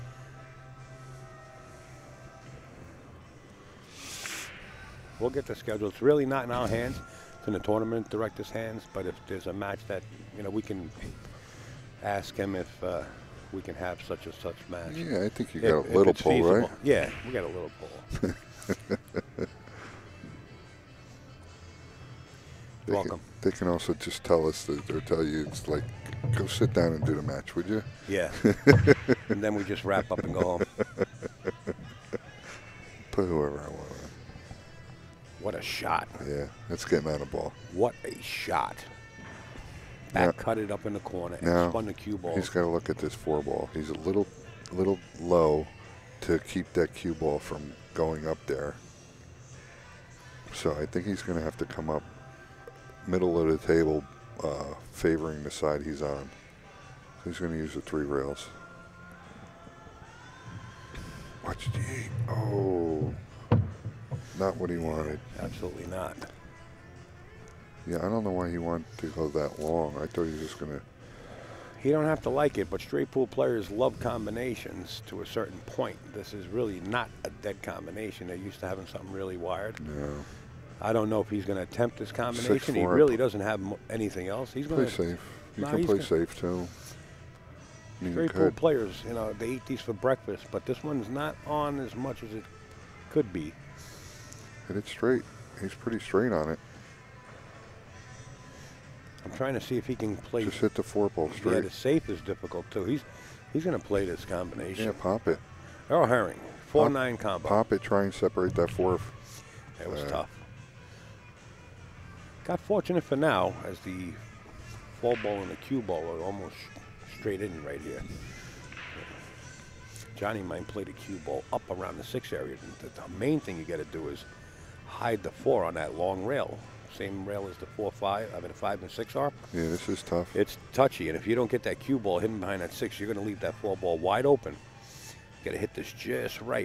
[SPEAKER 2] We'll get the schedule. It's really not in our hands. It's in the tournament director's hands. But if there's a match that, you know, we can ask him if uh, we can have such and such match.
[SPEAKER 3] Yeah, I think you
[SPEAKER 2] If-
[SPEAKER 3] got
[SPEAKER 2] if
[SPEAKER 3] a little
[SPEAKER 2] it's
[SPEAKER 3] pull,
[SPEAKER 2] feasible.
[SPEAKER 3] right?
[SPEAKER 2] Yeah, we got a little pull.
[SPEAKER 3] They
[SPEAKER 2] Welcome.
[SPEAKER 3] Can, they can also just tell us that, or tell you, it's like, go sit down and do the match, would you?
[SPEAKER 2] Yeah. And then we just wrap up and go home.
[SPEAKER 3] Put whoever I want.
[SPEAKER 2] What a shot.
[SPEAKER 3] Yeah, that's getting out of ball.
[SPEAKER 2] What a shot. Back
[SPEAKER 3] Now-
[SPEAKER 2] cut it up in the corner and
[SPEAKER 3] now,
[SPEAKER 2] spun the cue ball.
[SPEAKER 3] He's got to look at this four ball. He's a little, little low to keep that cue ball from going up there. So I think he's going to have to come up middle of the table, uh, favoring the side he's on. So he's going to use the three rails. Watch the eight. Oh, not what he wanted.
[SPEAKER 2] Absolutely not.
[SPEAKER 3] Yeah, I don't know why he wanted to go that long. I thought he was just going to.
[SPEAKER 2] He don't have to like it, but straight pool players love combinations to a certain point. This is really not a dead combination. They're used to having something really wired.
[SPEAKER 3] No.
[SPEAKER 2] I don't know if he's going to attempt this combination. He
[SPEAKER 3] four.
[SPEAKER 2] really doesn't have mo- anything else. He's going
[SPEAKER 3] Play
[SPEAKER 2] to
[SPEAKER 3] safe. You
[SPEAKER 2] No,
[SPEAKER 3] can
[SPEAKER 2] he's
[SPEAKER 3] play
[SPEAKER 2] gonna-
[SPEAKER 3] safe too. I mean, you
[SPEAKER 2] straight pool
[SPEAKER 3] could.
[SPEAKER 2] players. You know, they eat these for breakfast, but this one's not on as much as it could be.
[SPEAKER 3] Hit it straight. He's pretty straight on it.
[SPEAKER 2] I'm trying to see if he can play.
[SPEAKER 3] Just hit the four ball
[SPEAKER 2] Yeah,
[SPEAKER 3] straight.
[SPEAKER 2] the safe is difficult too. He's he's going to play this combination.
[SPEAKER 3] Yeah, pop it.
[SPEAKER 2] Earl Herring, four
[SPEAKER 3] Pop-
[SPEAKER 2] nine combo.
[SPEAKER 3] Pop it. Try and separate that four.
[SPEAKER 2] It was
[SPEAKER 3] Uh,
[SPEAKER 2] tough. Got fortunate for now, as the four ball and the cue ball are almost straight in right here. Johnny might play the cue ball up around the six area. The, the main thing you got to do is hide the four on that long rail, same rail as the four five. I mean, the five and six are.
[SPEAKER 3] Yeah, this is tough.
[SPEAKER 2] It's touchy, and if you don't get that cue ball hidden behind that six, you're going to leave that four ball wide open. You got to hit this just right.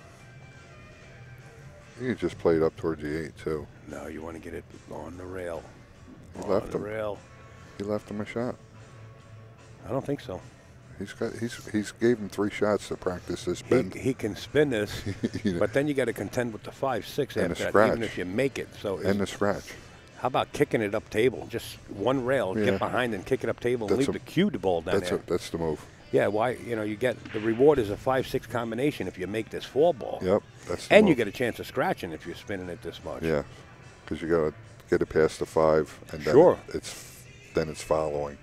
[SPEAKER 3] You just played up towards the eight too.
[SPEAKER 2] No, you want to get it on the rail.
[SPEAKER 3] He
[SPEAKER 2] on
[SPEAKER 3] left
[SPEAKER 2] the
[SPEAKER 3] him.
[SPEAKER 2] rail.
[SPEAKER 3] He left him a shot.
[SPEAKER 2] I don't think so.
[SPEAKER 3] He's got. He's he's gave him three shots to practice this
[SPEAKER 2] He,
[SPEAKER 3] bend.
[SPEAKER 2] he can spin this,
[SPEAKER 3] You know,
[SPEAKER 2] but then you got to contend with the five six
[SPEAKER 3] And
[SPEAKER 2] after
[SPEAKER 3] the
[SPEAKER 2] that,
[SPEAKER 3] scratch.
[SPEAKER 2] even if you make it. So
[SPEAKER 3] and
[SPEAKER 2] is-
[SPEAKER 3] the scratch.
[SPEAKER 2] how about kicking it up table? Just one rail,
[SPEAKER 3] Yeah.
[SPEAKER 2] get behind and kick it up table, and
[SPEAKER 3] That's
[SPEAKER 2] leave
[SPEAKER 3] a-
[SPEAKER 2] the cue ball down
[SPEAKER 3] That's
[SPEAKER 2] there.
[SPEAKER 3] a, that's the move.
[SPEAKER 2] Yeah, why? You know, you get the reward is a five six combination if you make this four ball.
[SPEAKER 3] Yep, that's the
[SPEAKER 2] And you
[SPEAKER 3] move.
[SPEAKER 2] get a chance of scratching if you're spinning it this much.
[SPEAKER 3] Yeah, because you got to get it past the five, and then
[SPEAKER 2] Sure.
[SPEAKER 3] it's then it's following.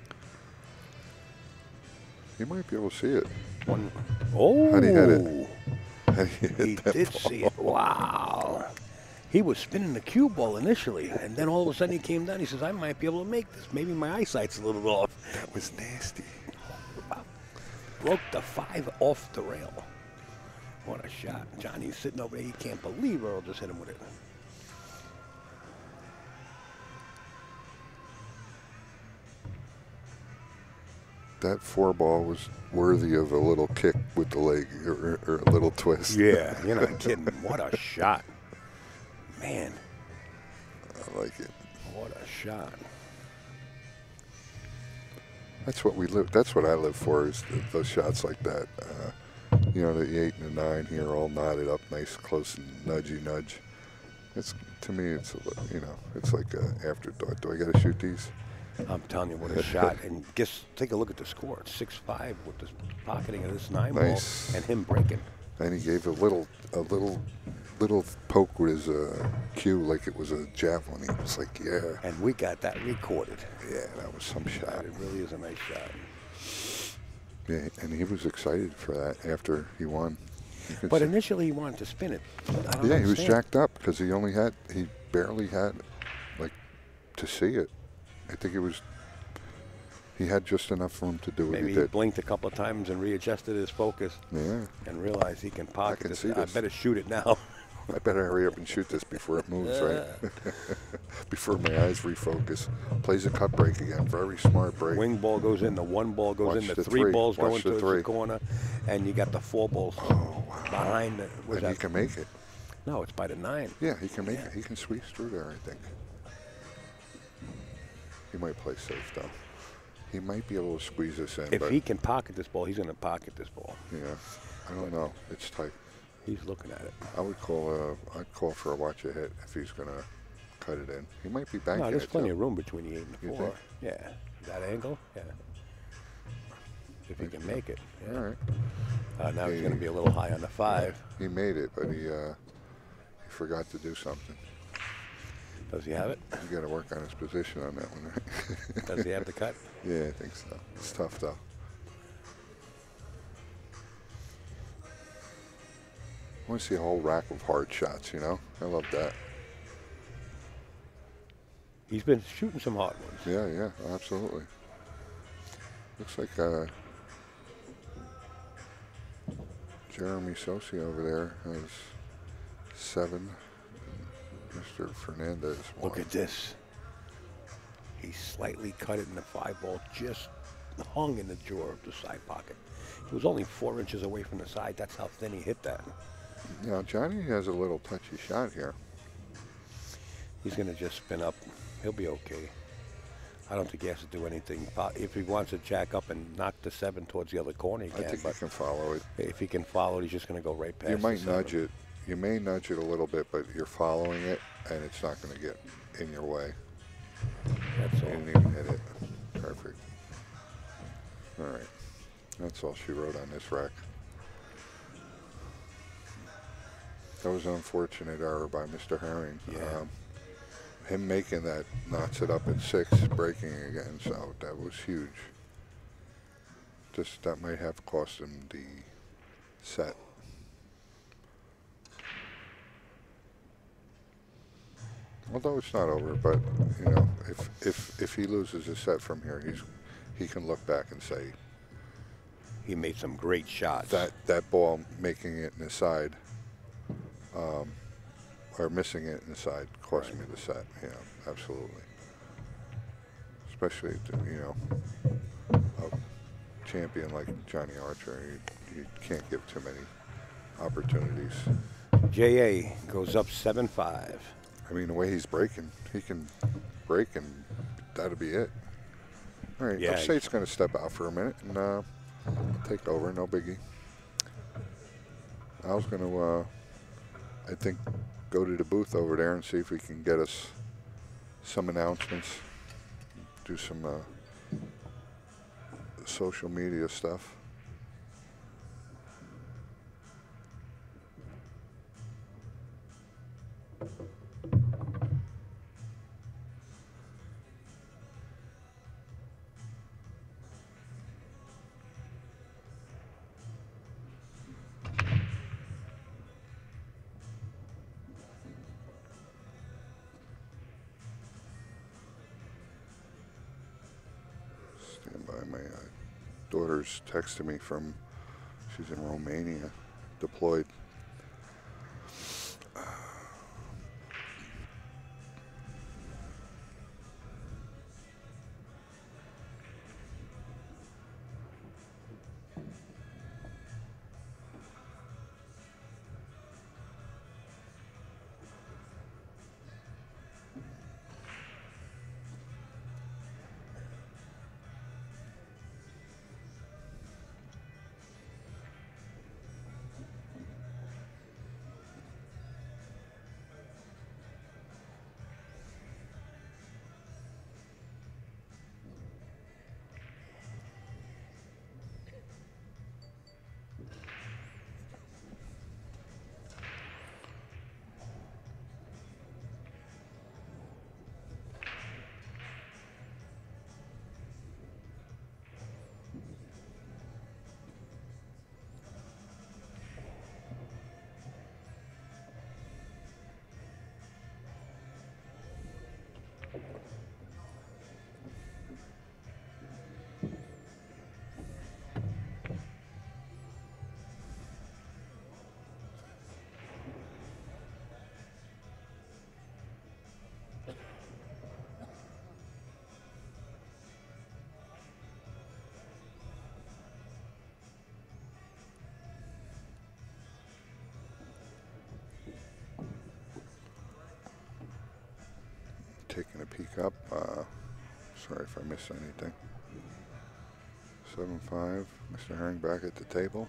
[SPEAKER 3] You might be able to see it.
[SPEAKER 2] One, oh,
[SPEAKER 3] How'd he hit it? And he hit
[SPEAKER 2] he
[SPEAKER 3] that
[SPEAKER 2] did
[SPEAKER 3] ball.
[SPEAKER 2] see it. Wow. He was spinning the cue ball initially, and then all of a sudden he came down. He says, I might be able to make this. Maybe my eyesight's a little off.
[SPEAKER 3] That was nasty.
[SPEAKER 2] Broke the five off the rail. What a shot. Johnny's sitting over there. He can't believe Earl just hit him with it.
[SPEAKER 3] That four ball was worthy of a little kick with the leg or, or a little twist.
[SPEAKER 2] Yeah, you're not kidding. What a shot. Man,
[SPEAKER 3] I like it.
[SPEAKER 2] what a shot.
[SPEAKER 3] That's what we live. That's what I live for. Is th- those shots like that. Uh, you know, the eight and the nine here, all knotted up, nice, close, and nudgy nudge. It's to me, it's a, li- you know, it's like a afterthought. Do I got to shoot these?
[SPEAKER 2] I'm telling you, what a shot. And just take a look at the score. It's six five with the pocketing of this nine
[SPEAKER 3] Nice.
[SPEAKER 2] ball and him breaking.
[SPEAKER 3] And he gave a little, a little, little poke with his uh, cue, like it was a javelin. He was like, yeah,
[SPEAKER 2] And we got that recorded.
[SPEAKER 3] yeah, that was some shot.
[SPEAKER 2] It really is a nice shot.
[SPEAKER 3] Yeah, and he was excited for that after he won. You could
[SPEAKER 2] But
[SPEAKER 3] see-
[SPEAKER 2] initially he wanted to spin it. I don't
[SPEAKER 3] yeah, he was
[SPEAKER 2] understand.
[SPEAKER 3] jacked up because he only had, he barely had, like, to see it. I think it was, he had just enough room to do what
[SPEAKER 2] Maybe
[SPEAKER 3] he
[SPEAKER 2] he
[SPEAKER 3] did.
[SPEAKER 2] blinked a couple of times and readjusted his focus
[SPEAKER 3] Yeah,
[SPEAKER 2] and realized he can pocket
[SPEAKER 3] can
[SPEAKER 2] this.
[SPEAKER 3] see
[SPEAKER 2] I
[SPEAKER 3] this.
[SPEAKER 2] better shoot it now.
[SPEAKER 3] I better hurry up and shoot this before it moves, right? Before my eyes refocus. Plays a cut break again. Very smart break.
[SPEAKER 2] Wing ball goes in, the one ball goes
[SPEAKER 3] Watch
[SPEAKER 2] in, the,
[SPEAKER 3] the
[SPEAKER 2] three,
[SPEAKER 3] three.
[SPEAKER 2] balls
[SPEAKER 3] Watch
[SPEAKER 2] going
[SPEAKER 3] the
[SPEAKER 2] towards the
[SPEAKER 3] three.
[SPEAKER 2] corner, and you got the four balls
[SPEAKER 3] Oh, wow.
[SPEAKER 2] behind the. Was
[SPEAKER 3] And he
[SPEAKER 2] that?
[SPEAKER 3] can make it.
[SPEAKER 2] No, it's by the nine.
[SPEAKER 3] Yeah, he can make
[SPEAKER 2] Yeah.
[SPEAKER 3] it. He can squeeze through there, I think. He might play safe, though. He might be able to squeeze this in,
[SPEAKER 2] If
[SPEAKER 3] but
[SPEAKER 2] he can pocket this ball, he's going to pocket this ball.
[SPEAKER 3] yeah, I don't know. It's tight.
[SPEAKER 2] He's looking at it.
[SPEAKER 3] I would call. Uh, I'd call for a watch a hit if he's gonna cut it in. He might be banking
[SPEAKER 2] No, there's
[SPEAKER 3] it.
[SPEAKER 2] plenty
[SPEAKER 3] too.
[SPEAKER 2] of room between the eight and the
[SPEAKER 3] You
[SPEAKER 2] four.
[SPEAKER 3] think?
[SPEAKER 2] Yeah, that angle. Yeah. If he can make it. Yeah.
[SPEAKER 3] All right.
[SPEAKER 2] Uh, now he's
[SPEAKER 3] Yeah,
[SPEAKER 2] going to be a little high on the five.
[SPEAKER 3] He made it, but he uh, he forgot to do something.
[SPEAKER 2] Does he have it?
[SPEAKER 3] You got to work on his position on that one, right?
[SPEAKER 2] Does he have the cut?
[SPEAKER 3] Yeah, I think so. It's tough though. I want to see a whole rack of hard shots. You know, I love that.
[SPEAKER 2] He's been shooting some hard ones.
[SPEAKER 3] Yeah, yeah, absolutely. Looks like uh, Jeremy Sosi over there has seven. Mister Fernandez one.
[SPEAKER 2] Look at this. He slightly cut it in the five ball, just hung in the drawer of the side pocket. He was only four inches away from the side. That's how thin he hit that.
[SPEAKER 3] Now Johnny has a little touchy shot here.
[SPEAKER 2] He's going to just spin up. He'll be okay. I don't think he has to do anything. Po- If he wants to jack up and knock the seven towards the other corner, he
[SPEAKER 3] I
[SPEAKER 2] can.
[SPEAKER 3] think
[SPEAKER 2] But
[SPEAKER 3] he can follow it.
[SPEAKER 2] if he can follow it, he's just going to go right past
[SPEAKER 3] You
[SPEAKER 2] the
[SPEAKER 3] might
[SPEAKER 2] seven.
[SPEAKER 3] nudge it. You may nudge it a little bit, but you're following it, and it's not going to get in your way.
[SPEAKER 2] That's
[SPEAKER 3] You
[SPEAKER 2] all.
[SPEAKER 3] didn't even hit it. Perfect. All right. That's all she wrote on this rack. That was an unfortunate error by Mister Herring.
[SPEAKER 2] Yeah.
[SPEAKER 3] Um, him making that knots it up at six, breaking again, so that was huge. Just that might have cost him the set. Although it's not over, but you know, if if if he loses a set from here, he's he can look back and say
[SPEAKER 2] He made some great shots.
[SPEAKER 3] that that ball making it in the side um, or missing it inside cost me the set. Yeah, absolutely. Especially, to, you know, a champion like Johnny Archer, you, you can't give too many opportunities.
[SPEAKER 2] J A goes up seven five.
[SPEAKER 3] I mean, the way he's breaking, he can break and that'll be it. All right,
[SPEAKER 2] Yeah,
[SPEAKER 3] Upstate's going to step out for a minute and uh, take over, no biggie. I was going to, uh, I think, go to the booth over there and see if we can get us some announcements, do some uh, social media stuff. Stand by, my uh, daughter's texting me from, she's in Romania, deployed. Taking a peek up. Uh, sorry if I missed anything. seven five, Mister Herring back at the table.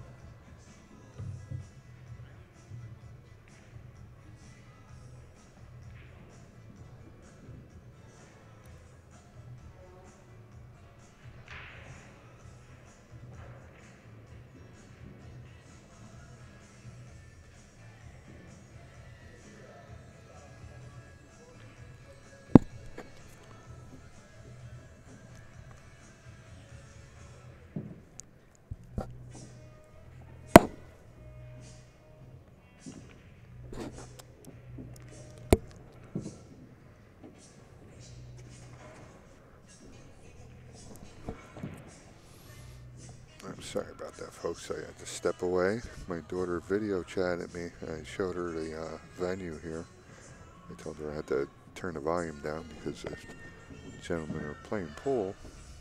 [SPEAKER 3] Sorry about that, folks. I had to step away. My daughter video chatted me. I showed her the uh, venue here. I told her I had to turn the volume down because the gentlemen are playing pool.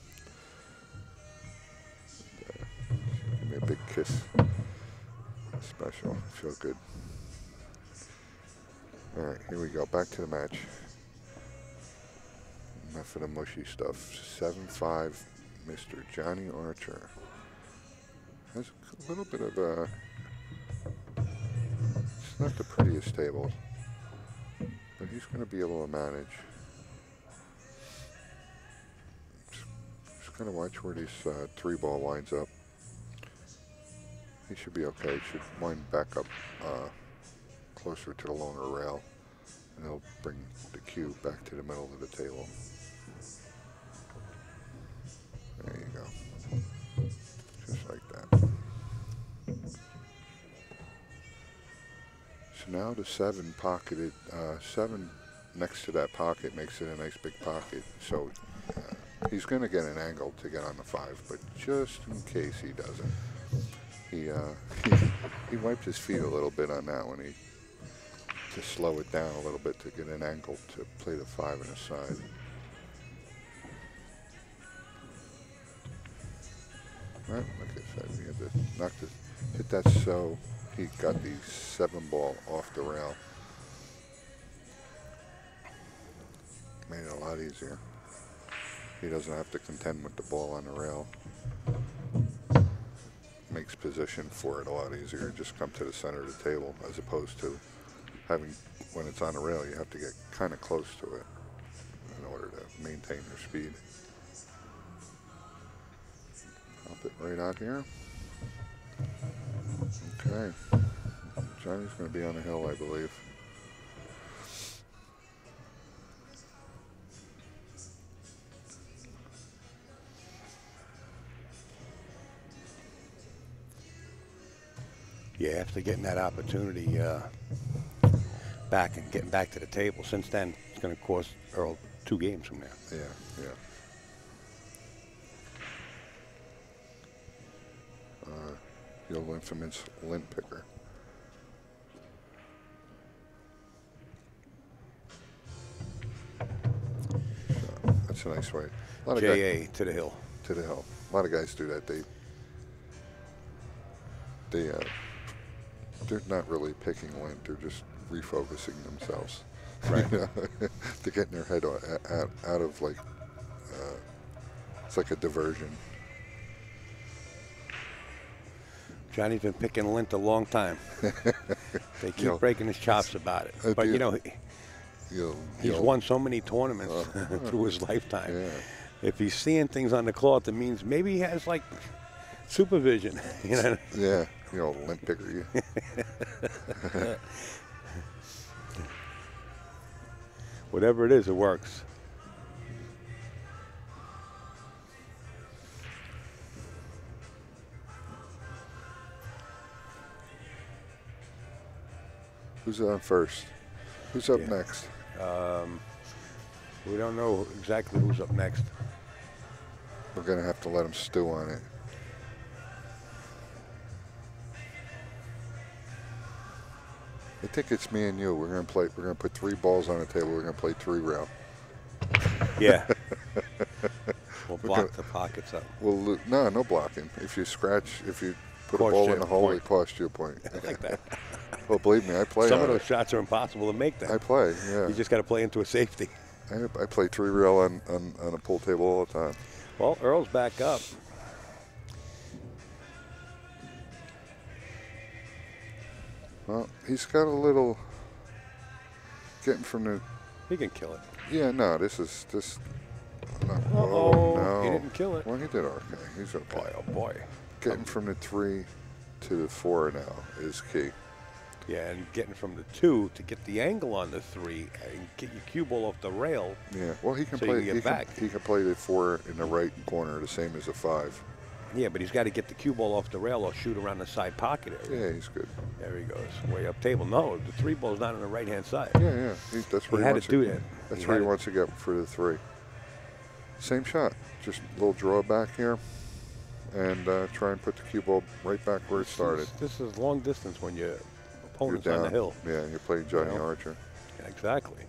[SPEAKER 3] And, uh, give me a big kiss. Special. Feel good. All right, here we go. Back to the match. Enough of the mushy stuff. seven five, Mister Johnny Archer. Has a little bit of a, it's not the prettiest table, but he's going to be able to manage. Just, just kind of watch where this uh, three ball winds up. He should be okay. He should wind back up uh, closer to the longer rail, and he'll bring the cue back to the middle of the table. There you go. Just like that. So now the seven pocketed, uh, seven next to that pocket makes it a nice big pocket. So uh, he's going to get an angle to get on the five, but just in case he doesn't, he, uh, he, he wiped his feet a little bit on that one. He to slow it down a little bit to get an angle to play the five and a side. Right, like I said, we had to knock the, hit that so he got the seven ball off the rail. Made it a lot easier. He doesn't have to contend with the ball on the rail. Makes position for it a lot easier. Just come to the center of the table as opposed to having, when it's on the rail, you have to get kind of close to it in order to maintain your speed. Pop it right out here. Okay. Johnny's going to be on the hill, I believe.
[SPEAKER 2] Yeah, after getting that opportunity uh, back and getting back to the table, since then it's going to cost Earl two games from there.
[SPEAKER 3] Yeah, yeah. Uh, the infamous lint picker. So that's a nice way. A lot of guys,
[SPEAKER 2] J A to the hill.
[SPEAKER 3] to the hill. A lot of guys do that. They they uh, they're not really picking lint. They're just refocusing themselves.
[SPEAKER 2] Right.
[SPEAKER 3] You know? They're getting their head out, out, out of like uh, it's like a diversion.
[SPEAKER 2] Johnny's been picking lint a long time. They keep
[SPEAKER 3] You know,
[SPEAKER 2] breaking his chops about it.
[SPEAKER 3] uh,
[SPEAKER 2] But,
[SPEAKER 3] do
[SPEAKER 2] you
[SPEAKER 3] you-
[SPEAKER 2] know, he-
[SPEAKER 3] You'll,
[SPEAKER 2] he's
[SPEAKER 3] you'll,
[SPEAKER 2] won so many tournaments
[SPEAKER 3] Uh,
[SPEAKER 2] through his lifetime.
[SPEAKER 3] Yeah.
[SPEAKER 2] If he's seeing things on the cloth, it means maybe he has, like, supervision. You know?
[SPEAKER 3] Yeah, you know, lint picker. You.
[SPEAKER 2] Whatever it is, it works.
[SPEAKER 3] Who's on first? Who's up
[SPEAKER 2] Yeah.
[SPEAKER 3] next?
[SPEAKER 2] Um, we don't know exactly who's up next.
[SPEAKER 3] We're gonna have to let him stew on it. I think it's me and you. We're gonna play. We're gonna put three balls on the table. We're gonna play three rail.
[SPEAKER 2] Yeah. We'll
[SPEAKER 3] We're
[SPEAKER 2] block
[SPEAKER 3] gonna-
[SPEAKER 2] the pockets up.
[SPEAKER 3] Well, lo- no, no blocking. If you scratch, if you put
[SPEAKER 2] Cost
[SPEAKER 3] a ball
[SPEAKER 2] you
[SPEAKER 3] in the
[SPEAKER 2] a
[SPEAKER 3] hole,
[SPEAKER 2] point.
[SPEAKER 3] it costs you a point.
[SPEAKER 2] I like that.
[SPEAKER 3] Well, believe me, I play.
[SPEAKER 2] Some
[SPEAKER 3] on
[SPEAKER 2] of those
[SPEAKER 3] it.
[SPEAKER 2] shots are impossible to make
[SPEAKER 3] I
[SPEAKER 2] then.
[SPEAKER 3] play. Yeah,
[SPEAKER 2] You just got to play into a safety.
[SPEAKER 3] I, I play three rail on, on on a pool table all the time.
[SPEAKER 2] Well, Earl's back up.
[SPEAKER 3] Well, he's got a little getting from the.
[SPEAKER 2] He can kill it.
[SPEAKER 3] Yeah, no, this is this. No,
[SPEAKER 2] Uh-oh,
[SPEAKER 3] oh no,
[SPEAKER 2] he didn't kill it.
[SPEAKER 3] Well, he did okay. He's okay.
[SPEAKER 2] Boy, oh boy.
[SPEAKER 3] Getting from the three to the four now is key.
[SPEAKER 2] Yeah, and getting from the two to get the angle on the three and get your cue ball off the rail.
[SPEAKER 3] Yeah. Well, he can
[SPEAKER 2] So you
[SPEAKER 3] play.
[SPEAKER 2] can get
[SPEAKER 3] he,
[SPEAKER 2] back.
[SPEAKER 3] Can, he can play the four in the right corner, the same as a five.
[SPEAKER 2] Yeah, but he's got to get the cue ball off the rail or shoot around the side pocket area.
[SPEAKER 3] Yeah, he's good.
[SPEAKER 2] There he goes, way up table. No, the three ball's not on the right-hand side.
[SPEAKER 3] Yeah, yeah. He, that's where
[SPEAKER 2] He
[SPEAKER 3] he,
[SPEAKER 2] had
[SPEAKER 3] wants
[SPEAKER 2] to do
[SPEAKER 3] to
[SPEAKER 2] that.
[SPEAKER 3] That's
[SPEAKER 2] He
[SPEAKER 3] where
[SPEAKER 2] had
[SPEAKER 3] he
[SPEAKER 2] to-
[SPEAKER 3] wants to get for the three. Same shot. Just a little draw back here, and uh, try and put the cue ball right back where it started.
[SPEAKER 2] This is long distance when your
[SPEAKER 3] You're
[SPEAKER 2] opponent's
[SPEAKER 3] down.
[SPEAKER 2] on the hill.
[SPEAKER 3] Yeah, you're playing Johnny
[SPEAKER 2] You know?
[SPEAKER 3] Archer.
[SPEAKER 2] Exactly.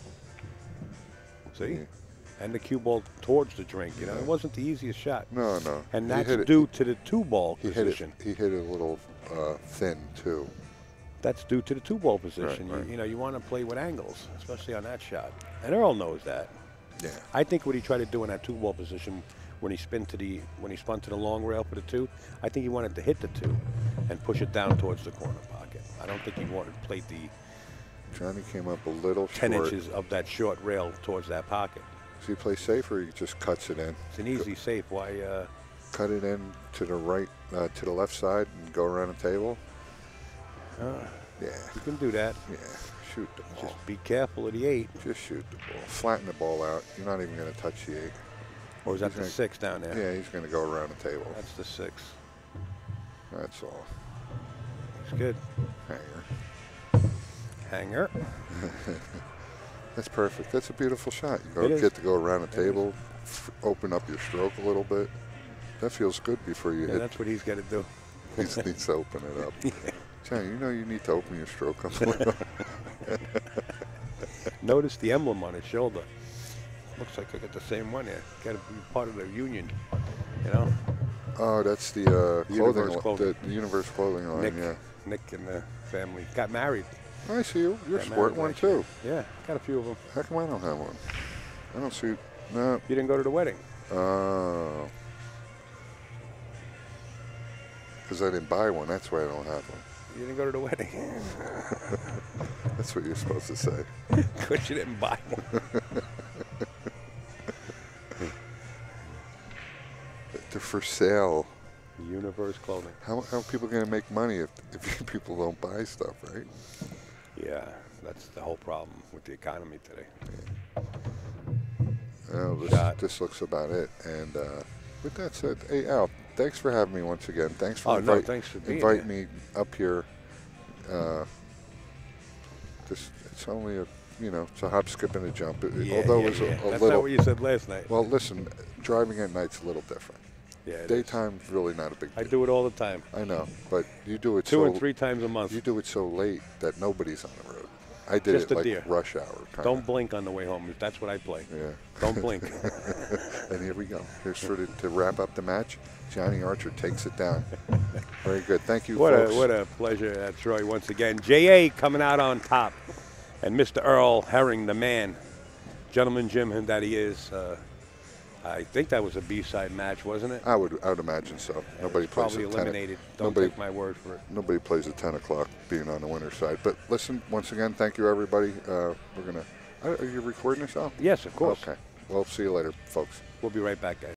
[SPEAKER 2] See?
[SPEAKER 3] Yeah.
[SPEAKER 2] And the cue ball towards the drink. You know,
[SPEAKER 3] Yeah.
[SPEAKER 2] it wasn't the easiest shot.
[SPEAKER 3] No, no.
[SPEAKER 2] And
[SPEAKER 3] He
[SPEAKER 2] that's
[SPEAKER 3] hit it-
[SPEAKER 2] due to the two ball
[SPEAKER 3] He hit it.
[SPEAKER 2] position.
[SPEAKER 3] He hit it a little uh, thin too.
[SPEAKER 2] That's due to the two ball position.
[SPEAKER 3] right.
[SPEAKER 2] You, you know, you want to play with angles, especially on that shot. And Earl knows that.
[SPEAKER 3] Yeah.
[SPEAKER 2] I think what he tried to do in that two ball position when he spun to the when he spun to the long rail for the two, I think he wanted to hit the two and push it down towards the corner pocket. I don't think he wanted to play the
[SPEAKER 3] Johnny came up a little
[SPEAKER 2] ten
[SPEAKER 3] short.
[SPEAKER 2] inches of that short rail towards that pocket.
[SPEAKER 3] Does he play safe or he just cuts it in?
[SPEAKER 2] It's an easy safe. Why? Uh,
[SPEAKER 3] Cut it in to the right, uh, to the left side, and go around the table.
[SPEAKER 2] uh,
[SPEAKER 3] Yeah,
[SPEAKER 2] you can do that.
[SPEAKER 3] yeah. Shoot the ball.
[SPEAKER 2] Just be careful of the eight.
[SPEAKER 3] Just shoot the ball. Flatten the ball out. You're not even going to touch the eight.
[SPEAKER 2] Or is that
[SPEAKER 3] He's
[SPEAKER 2] the
[SPEAKER 3] gonna-
[SPEAKER 2] six down there?
[SPEAKER 3] Yeah, he's going to go around the table.
[SPEAKER 2] That's the six.
[SPEAKER 3] That's all.
[SPEAKER 2] It's good.
[SPEAKER 3] Hanger.
[SPEAKER 2] Hanger.
[SPEAKER 3] That's perfect. That's a beautiful shot. You
[SPEAKER 2] It
[SPEAKER 3] go,
[SPEAKER 2] is.
[SPEAKER 3] get to go around the
[SPEAKER 2] It
[SPEAKER 3] table, f- open up your stroke a little bit. That feels good before you
[SPEAKER 2] Yeah,
[SPEAKER 3] hit.
[SPEAKER 2] that's what he's got to do.
[SPEAKER 3] He just needs to open it up. Johnny, you know you need to open your stroke up a little.
[SPEAKER 2] Notice the emblem on his shoulder. Looks like I got the same one here. Got to be part of the union, you know.
[SPEAKER 3] Oh, that's the uh, clothing,
[SPEAKER 2] Universe
[SPEAKER 3] li-
[SPEAKER 2] clothing.
[SPEAKER 3] The, the Universe clothing line.
[SPEAKER 2] Nick,
[SPEAKER 3] Yeah.
[SPEAKER 2] Nick and the family got married.
[SPEAKER 3] I see you. You're
[SPEAKER 2] Got
[SPEAKER 3] sporting
[SPEAKER 2] married
[SPEAKER 3] one
[SPEAKER 2] last year.
[SPEAKER 3] too.
[SPEAKER 2] Yeah, got a few of them.
[SPEAKER 3] How come I don't have one? I don't see. No.
[SPEAKER 2] You didn't go to the wedding.
[SPEAKER 3] Oh. Because I didn't buy one. That's why I don't have one.
[SPEAKER 2] You didn't go to the wedding.
[SPEAKER 3] That's what you're supposed to say.
[SPEAKER 2] Because you didn't buy one.
[SPEAKER 3] They're for sale.
[SPEAKER 2] Universe clothing.
[SPEAKER 3] How, how are people going to make money if, if people don't buy stuff, right?
[SPEAKER 2] Yeah, that's the whole problem with the economy today.
[SPEAKER 3] Well, this,
[SPEAKER 2] Shot.
[SPEAKER 3] this looks about it. And uh, with that said, hey, Al, thanks for having me once again. Thanks for
[SPEAKER 2] Oh, no,
[SPEAKER 3] invite-
[SPEAKER 2] thanks for being
[SPEAKER 3] inviting
[SPEAKER 2] here.
[SPEAKER 3] me up here. Uh, this, it's only a, you know, it's a hop, skip, and a jump. It-
[SPEAKER 2] Yeah,
[SPEAKER 3] although
[SPEAKER 2] yeah,
[SPEAKER 3] it was a,
[SPEAKER 2] yeah.
[SPEAKER 3] a
[SPEAKER 2] That's
[SPEAKER 3] little.
[SPEAKER 2] not what you said last night.
[SPEAKER 3] Well, listen, driving at night's a little different.
[SPEAKER 2] Yeah, it is.
[SPEAKER 3] Daytime's really not a big
[SPEAKER 2] I
[SPEAKER 3] deal.
[SPEAKER 2] do it all the time.
[SPEAKER 3] I know, but you do it
[SPEAKER 2] Two
[SPEAKER 3] so
[SPEAKER 2] and three times a month.
[SPEAKER 3] you do it so late that nobody's on the road. I did
[SPEAKER 2] Just
[SPEAKER 3] it
[SPEAKER 2] a
[SPEAKER 3] like
[SPEAKER 2] deer.
[SPEAKER 3] rush hour. Kinda.
[SPEAKER 2] Don't blink on the way home. That's what I play.
[SPEAKER 3] Yeah.
[SPEAKER 2] Don't blink.
[SPEAKER 3] And here we go. Here's for the, to wrap up the match. Johnny Archer takes it down. Very good. Thank you,
[SPEAKER 2] What
[SPEAKER 3] folks.
[SPEAKER 2] a what a pleasure, uh, Troy, once again. J A coming out on top, and Mister Earl Herring, the man, gentleman Jim that he is. Uh, I think that was a B-side match, wasn't it?
[SPEAKER 3] I would I would imagine so. Nobody
[SPEAKER 2] It's
[SPEAKER 3] plays
[SPEAKER 2] probably
[SPEAKER 3] at ten.
[SPEAKER 2] eliminated. Don't
[SPEAKER 3] Nobody
[SPEAKER 2] take my word for it.
[SPEAKER 3] nobody plays at ten o'clock, being on the winner's side. But listen, once again, thank you, everybody. Uh, we're gonna. Are you recording this, Al?
[SPEAKER 2] Yes, of course.
[SPEAKER 3] Okay. Well, see you later, folks.
[SPEAKER 2] We'll be right back, guys.